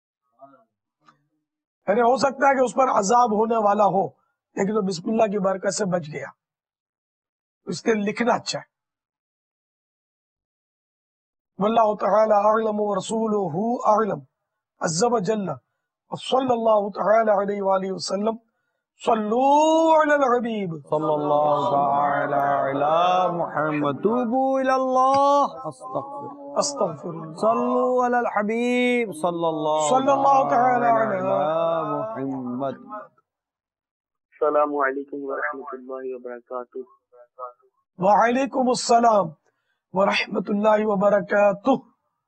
Speaker 5: अरे हो सकता है कि उस पर अजाब होने वाला हो, लेकिन तो बिस्मिल्लाह की बरकत से बच गया, इसके लिखना अच्छा है। वल्लाहु तआला अअलम व रसूलुहु अअलम अज़्ज़ा व जल्ल सल्लल्लाहु तआला अलैहि व आलिहि वसल्लम। सल्लू अलल हबीब
Speaker 4: सल्लल्लाहु तआला अला मुहम्मद। तूबू इलल्लाह अस्तगफिर
Speaker 5: अस्तगफिरुल्लाह।
Speaker 4: सल्लू अलल हबीब
Speaker 5: सल्लल्लाहु तआला अला
Speaker 4: मुहम्मद।
Speaker 10: अस्सलामु अलैकुम व रहमतुल्लाहि व बरकातुहू।
Speaker 5: वालेकुम अस्सलाम व रहमतुल्लाहि व बरकातुहू।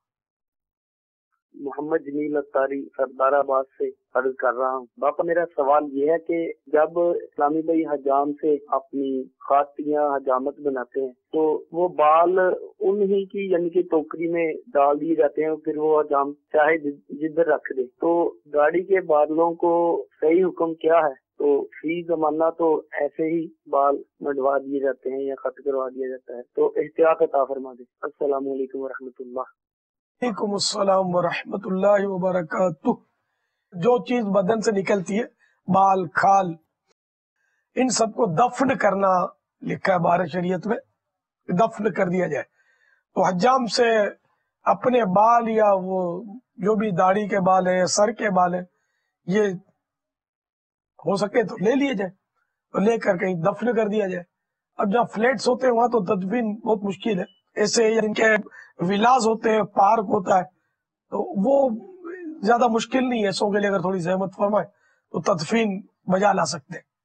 Speaker 10: मोहम्मद जमील अत्तारी सरदाराबाद से अर्ज कर रहा हूँ। बापा मेरा सवाल ये है कि जब इस्लामी भाई हजाम से अपनी खातियाँ हजामत बनाते हैं तो वो बाल उन्हीं की यानी कि टोकरी में डाल दिए जाते हैं, फिर वो हजाम चाहे जिधर रख दे, तो गाड़ी के बादलों को सही हुक्म क्या है? तो फी जमाना तो ऐसे ही बाल मडवा दिए जाते हैं या खत करवा दिया जाता है, तो एहतियात अता फरमा दे। अस्सलाम वालेकुम व रहमतुल्लाह।
Speaker 5: वालेकुम अस्सलाम व रहमतुल्लाहि व बरकातुहू। जो चीज बदन से निकलती है, बाल खाल, इन सबको दफन करना लिखा है बाहर शरीयत में, दफन कर दिया जाए। तो हज्जाम से अपने बाल या वो जो भी दाढ़ी के बाल है, सर के बाल है, ये हो सके तो ले लिए जाए, तो लेकर कहीं दफन कर दिया जाए। अब जहाँ फ्लैट्स होते हैं वहां तो तदफीन बहुत मुश्किल है, ऐसे इनके विलास होते हैं, पार्क होता है, तो वो ज्यादा मुश्किल नहीं है। सो के लिए अगर थोड़ी जहमत फरमाए तो तदफीन बजा ला सकते हैं।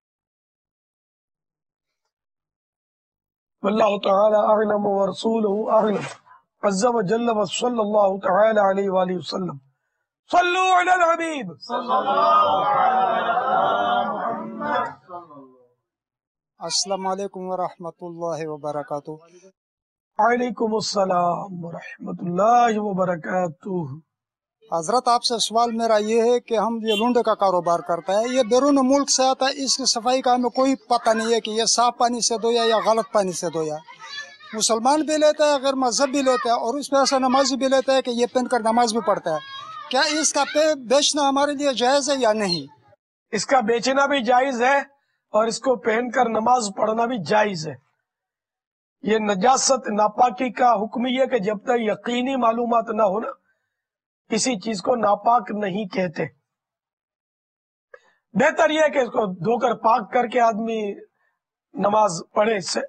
Speaker 5: वल्लाहु तआला अअलम व रसूलुहु अअलम। अज़्ज़ा व जल्ल व सल्लल्लाहु तआला अलैहि व आलिहि वसल्लम। सल्लु अलल हबीब सल्लल्लाहु अलैहि मुहम्मद।
Speaker 14: अस्सलामु अलैकुम व रहमतुल्लाहि व बरकातुहू।
Speaker 5: वालेकुम अस्सलाम व रहमतुल्लाहि व बरकातुहू।
Speaker 14: हजरत आपसे सवाल मेरा ये है कि हम ये लुंड का कारोबार करता है, ये बैरून मुल्क से आता है, इसकी सफाई का हमें कोई पता नहीं है कि ये साफ पानी से धोया या गलत पानी से धोया। मुसलमान भी लेता है, अगर मजहब भी लेता है, और उसमें ऐसा नमाज भी लेता है कि ये पहन कर नमाज भी पढ़ता है। क्या इसका पे बेचना हमारे लिए जायज है या नहीं?
Speaker 5: इसका बेचना भी जायज है और इसको पहनकर नमाज पढ़ना भी जायज है। ये नजासत नापाकी का हुक्म ही है कि जब तक यकीनी मालूमात ना हो ना, किसी चीज को नापाक नहीं कहते। बेहतर यह है कि इसको धोकर पाक करके आदमी नमाज पढ़े इससे।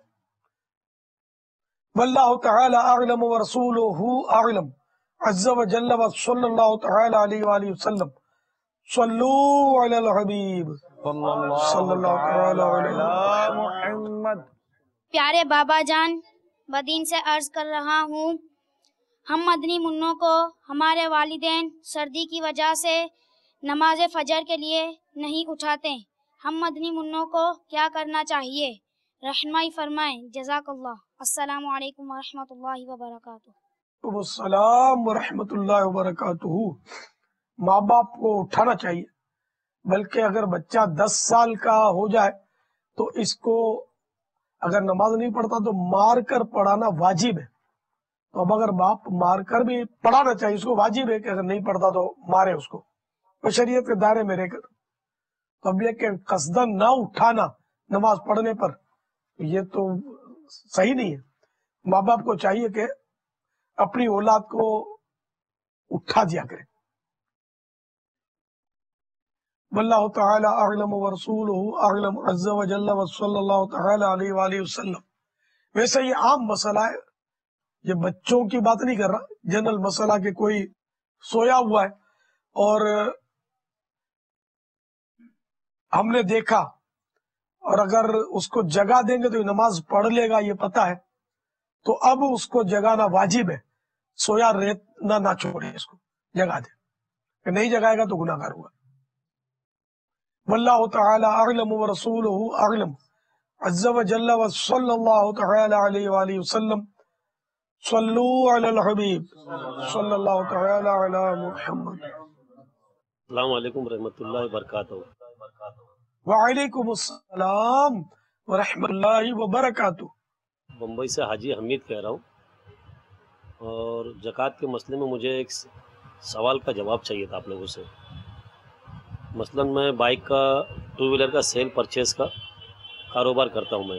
Speaker 5: वल्लाहु तआला अअलम व रसूलुहु अअलम। अज़्ज़ा व जल्ल व सल्लल्लाहु तआला अलैहि व आलिहि वसल्लम। सल्लू अलल हबीब सल्लल्लाहु तआला अलैहि मुहम्मद।
Speaker 15: प्यारे बाबा जान, बदीन से अर्ज कर रहा हूँ, हम मदनी मुन्नों को हमारे वालिदैन सर्दी की वजह से नमाज फजर के लिए नहीं उठाते। हम मदनी मुन्नों को क्या करना चाहिए? रहनुमाई फरमाएं। जज़ाकल्लाह। अस्सलामु अलैकुम व रहमतुल्लाहि व बरकातुहू।
Speaker 5: अस्सलाम व रहमतुल्लाहि व बरकातुहू। माँ बाप को उठाना चाहिए, बल्कि अगर बच्चा दस साल का हो जाए तो इसको अगर नमाज नहीं पढ़ता तो मार कर पढ़ाना वाजिब है। तो अब अगर बाप मार कर भी पढ़ाना चाहिए, उसको वाजिब है कि अगर नहीं पढ़ता तो मारे उसको, तो शरीयत के दायरे में रहकर। तो अब ये कि कसदन ना उठाना नमाज पढ़ने पर, ये तो सही नहीं है। माँ बाप को चाहिए कि अपनी औलाद को उठा दिया करे। वल्लाहु तआला अअलम व रसूलुहु अअलम। अज़्ज़ा व जल्ल व सल्लल्लाहु तआला अलैहि व आलिहि वसल्लम। वैसे ये आम मसला है, ये बच्चों की बात नहीं कर रहा, जनरल मसला के कोई सोया हुआ है और हमने देखा, और अगर उसको जगा देंगे तो ये नमाज पढ़ लेगा, ये पता है, तो अब उसको जगाना वाजिब है। सोया रहना ना छोड़े, इसको जगा दे। नहीं जगाएगा तो गुनाहगार हुआ। वल्लाहु तआला अअलम व रसूलुहु अअलम। अज़्ज़ा व जल्ल व सल्लल्लाहु तआला अलैहि व आलिहि वसल्लम। सल्लू अलल हबीब सल्लल्लाहु तआला अला मुहम्मद।
Speaker 16: अस्सलामु अलैकुम रहमतुल्लाहि व बरकातुहू।
Speaker 5: वालेकुम अस्सलाम व रहमतुल्लाहि व बरकातुहू।
Speaker 16: बम्बई से हाजी हमीद कह रहा हूँ, और ज़कात के मसले में मुझे एक सवाल का जवाब चाहिए था आप लोगों से। मसलन मैं बाइक का, टू व्हीलर का सेल परचेज़ का कारोबार करता हूँ मैं,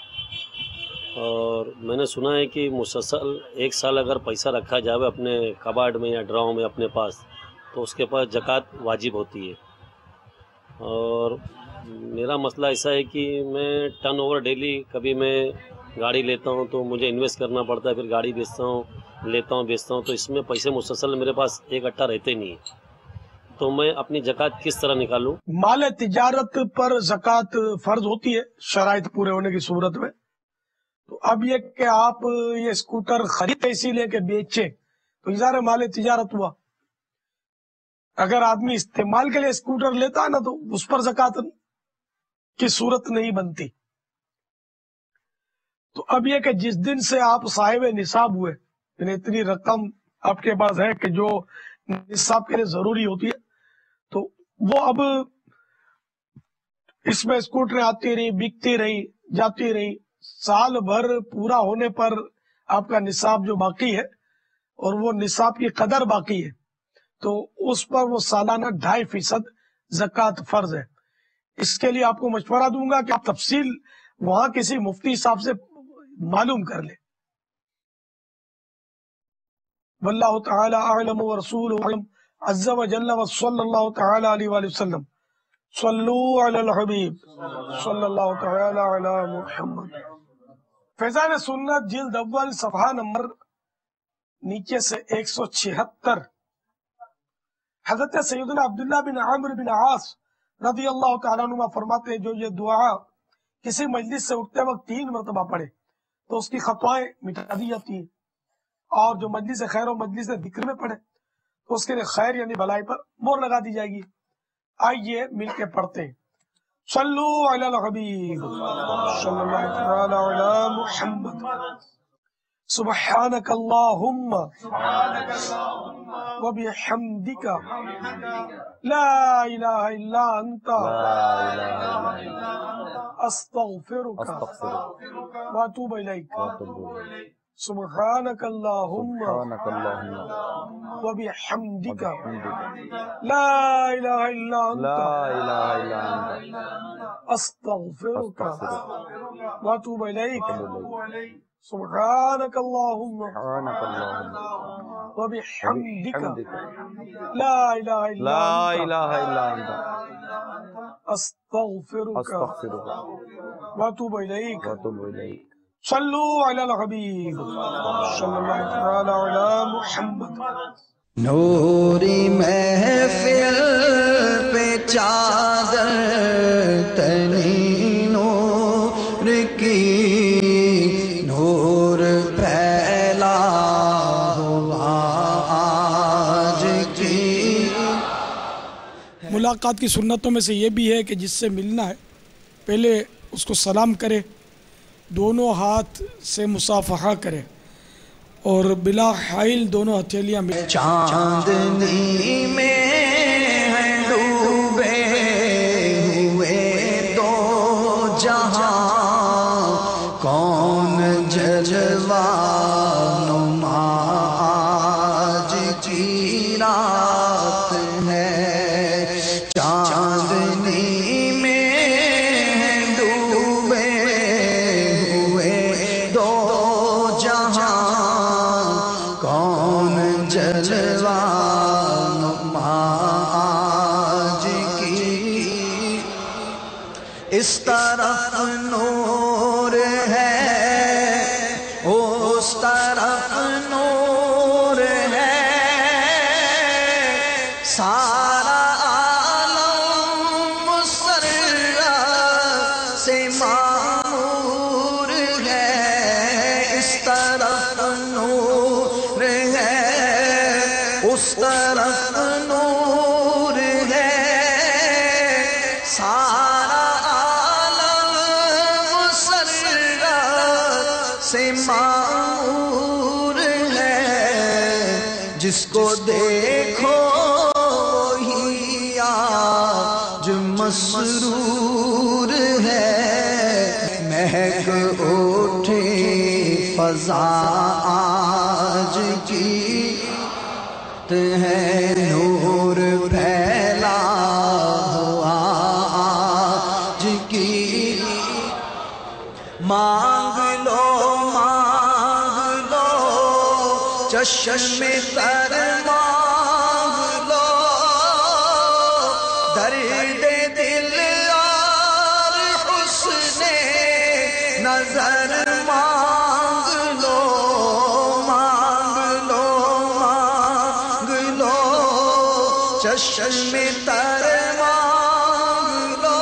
Speaker 16: और मैंने सुना है कि मुसलसल एक साल अगर पैसा रखा जाए अपने कबाड़ में या ड्रॉ में अपने पास, तो उसके पास ज़कात वाजिब होती है। और मेरा मसला ऐसा है कि मैं टर्न ओवर डेली, कभी मैं गाड़ी लेता हूँ तो मुझे इन्वेस्ट करना पड़ता है, फिर गाड़ी बेचता हूँ, लेता हूँ, बेचता हूँ, तो इसमें पैसे मुसलसल मेरे पास एक अट्ठा रहते नहीं है। तो मैं अपनी ज़कात किस तरह निकालूं?
Speaker 5: माल तिजारत पर ज़कात फर्ज होती है शराइत पूरे होने की सूरत में। तो अब ये कि आप ये स्कूटर खरीदे इसीलिए कि बेचे, तो इज़ार माल तिजारत हुआ। अगर आदमी इस्तेमाल के लिए स्कूटर लेता है ना, तो उस पर ज़कात की सूरत नहीं बनती। तो अब ये कि जिस दिन से आप साहिब निसाब हुए, यानी इतनी रकम आपके पास है कि जो निसाब के लिए जरूरी होती है, तो वो अब इसमें स्कूटर आती रही, बिकती रही, जाती रही, साल भर पूरा होने पर आपका निसाब जो बाकी है और वो निसाब की कदर बाकी है, تو اس پر وہ سالانہ ڈھائی فیصد زکوٰۃ فرض ہے۔ اس کے لیے آپ کو مشورہ دوں گا کہ آپ تفصیل وہاں کسی مفتی صاحب سے معلوم کر لیں۔ واللہ تعالی اعلم ورسولہ اعلم عز وجل وصلی اللہ تعالی علیہ وآلہ وسلم۔ صلو علی الحبیب صلی اللہ تعالی علی محمد۔ فیضان سنت جلد اول صفحہ نمبر نیچے سے ایک سو چھہتر، حضرت سیدنا عبداللہ بن عمرو بن عاص رضی اللہ تعالیٰ عنہ فرماتے ہیں جو یہ دعا کسی مجلس سے اٹھتے وقت تین مرتبہ پڑھے تو اس کی خطائیں مٹا دی جاتی ہیں، اور جو مجلس خیر و مجلس ذکر میں پڑھے تو اس کے لیے خیر یعنی بھلائی پر مہر لگا دی جائے گی۔ آئیے مل کے پڑھتے ہیں۔ صلو علی الحبیب صلی اللہ تعالی علی محمد۔ سبحانک اللہم وبحمدک لا الہ الا انت استغفرک واتوب الیک۔ سبحانک اللہم وبحمدک لا الہ الا انت استغفرک واتوب الیک۔ سبحانک اللہم وبحمدک لا الہ الا انت استغفرک واتوب الیک۔ صلو علی الحبیب صلی اللہ تعالی علی محمد۔
Speaker 1: نوری محفل پہ چادر تنی نور کی، نور پھیلا ہوا آج کی۔
Speaker 5: ملاقات کی سنتوں میں سے یہ بھی ہے کہ جس سے ملنا ہے پہلے اس کو سلام کرے، دونوں ہاتھ سے مصافحہ کرے اور بلا حائل دونوں ہتھیلیاں ملے۔
Speaker 1: چاندنی میں ہیں ڈوبے ہوئے دو جہاں، کون جلوہ نما آج کی رات ہے۔ چاندنی میں ہیں ڈوبے ہوئے دو جہاں، کون جلوہ نما آج کی۔ اس طرف نور ہے اس طرف نور ہے، سارا عالم مسرت سے معمور ہے۔ اس طرف نور ہے اس طرف نور ہے، سارا عالم مسرت سے معمور ہے۔ جس کو دیکھو وہی آج مسرور ہے، مہک اٹھے فضا آج کی ہے، نور پھیلا ہوا آج کی۔ مانگ لو مانگ لو چشم تر مانگ لو، درد دل اور حسن نظر مانگ لو، مانگ لو مانگ لو چشم تر مانگ لو،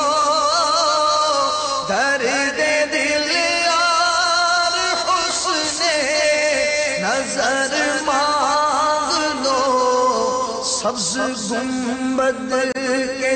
Speaker 1: درد دل اور حسن نظر مانگ لو۔ سبز گنبد کے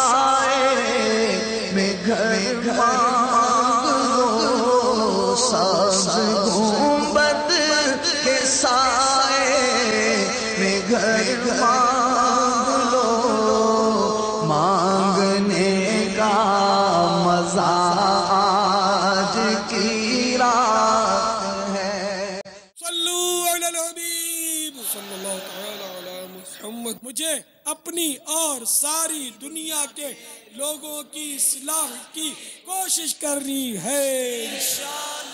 Speaker 1: سائے میں گھر مانگ لو، سبز گنبد کے سائے میں گھر مانگ لو، مانگنے کا مزہ آج کی رات ہے۔
Speaker 5: صلو علی الحبیب صلی اللہ تعالی علی محمد۔
Speaker 17: मुझे अपनी और सारी दुनिया के लोगों की इस्लाह की कोशिश करनी है इंशाअल्लाह।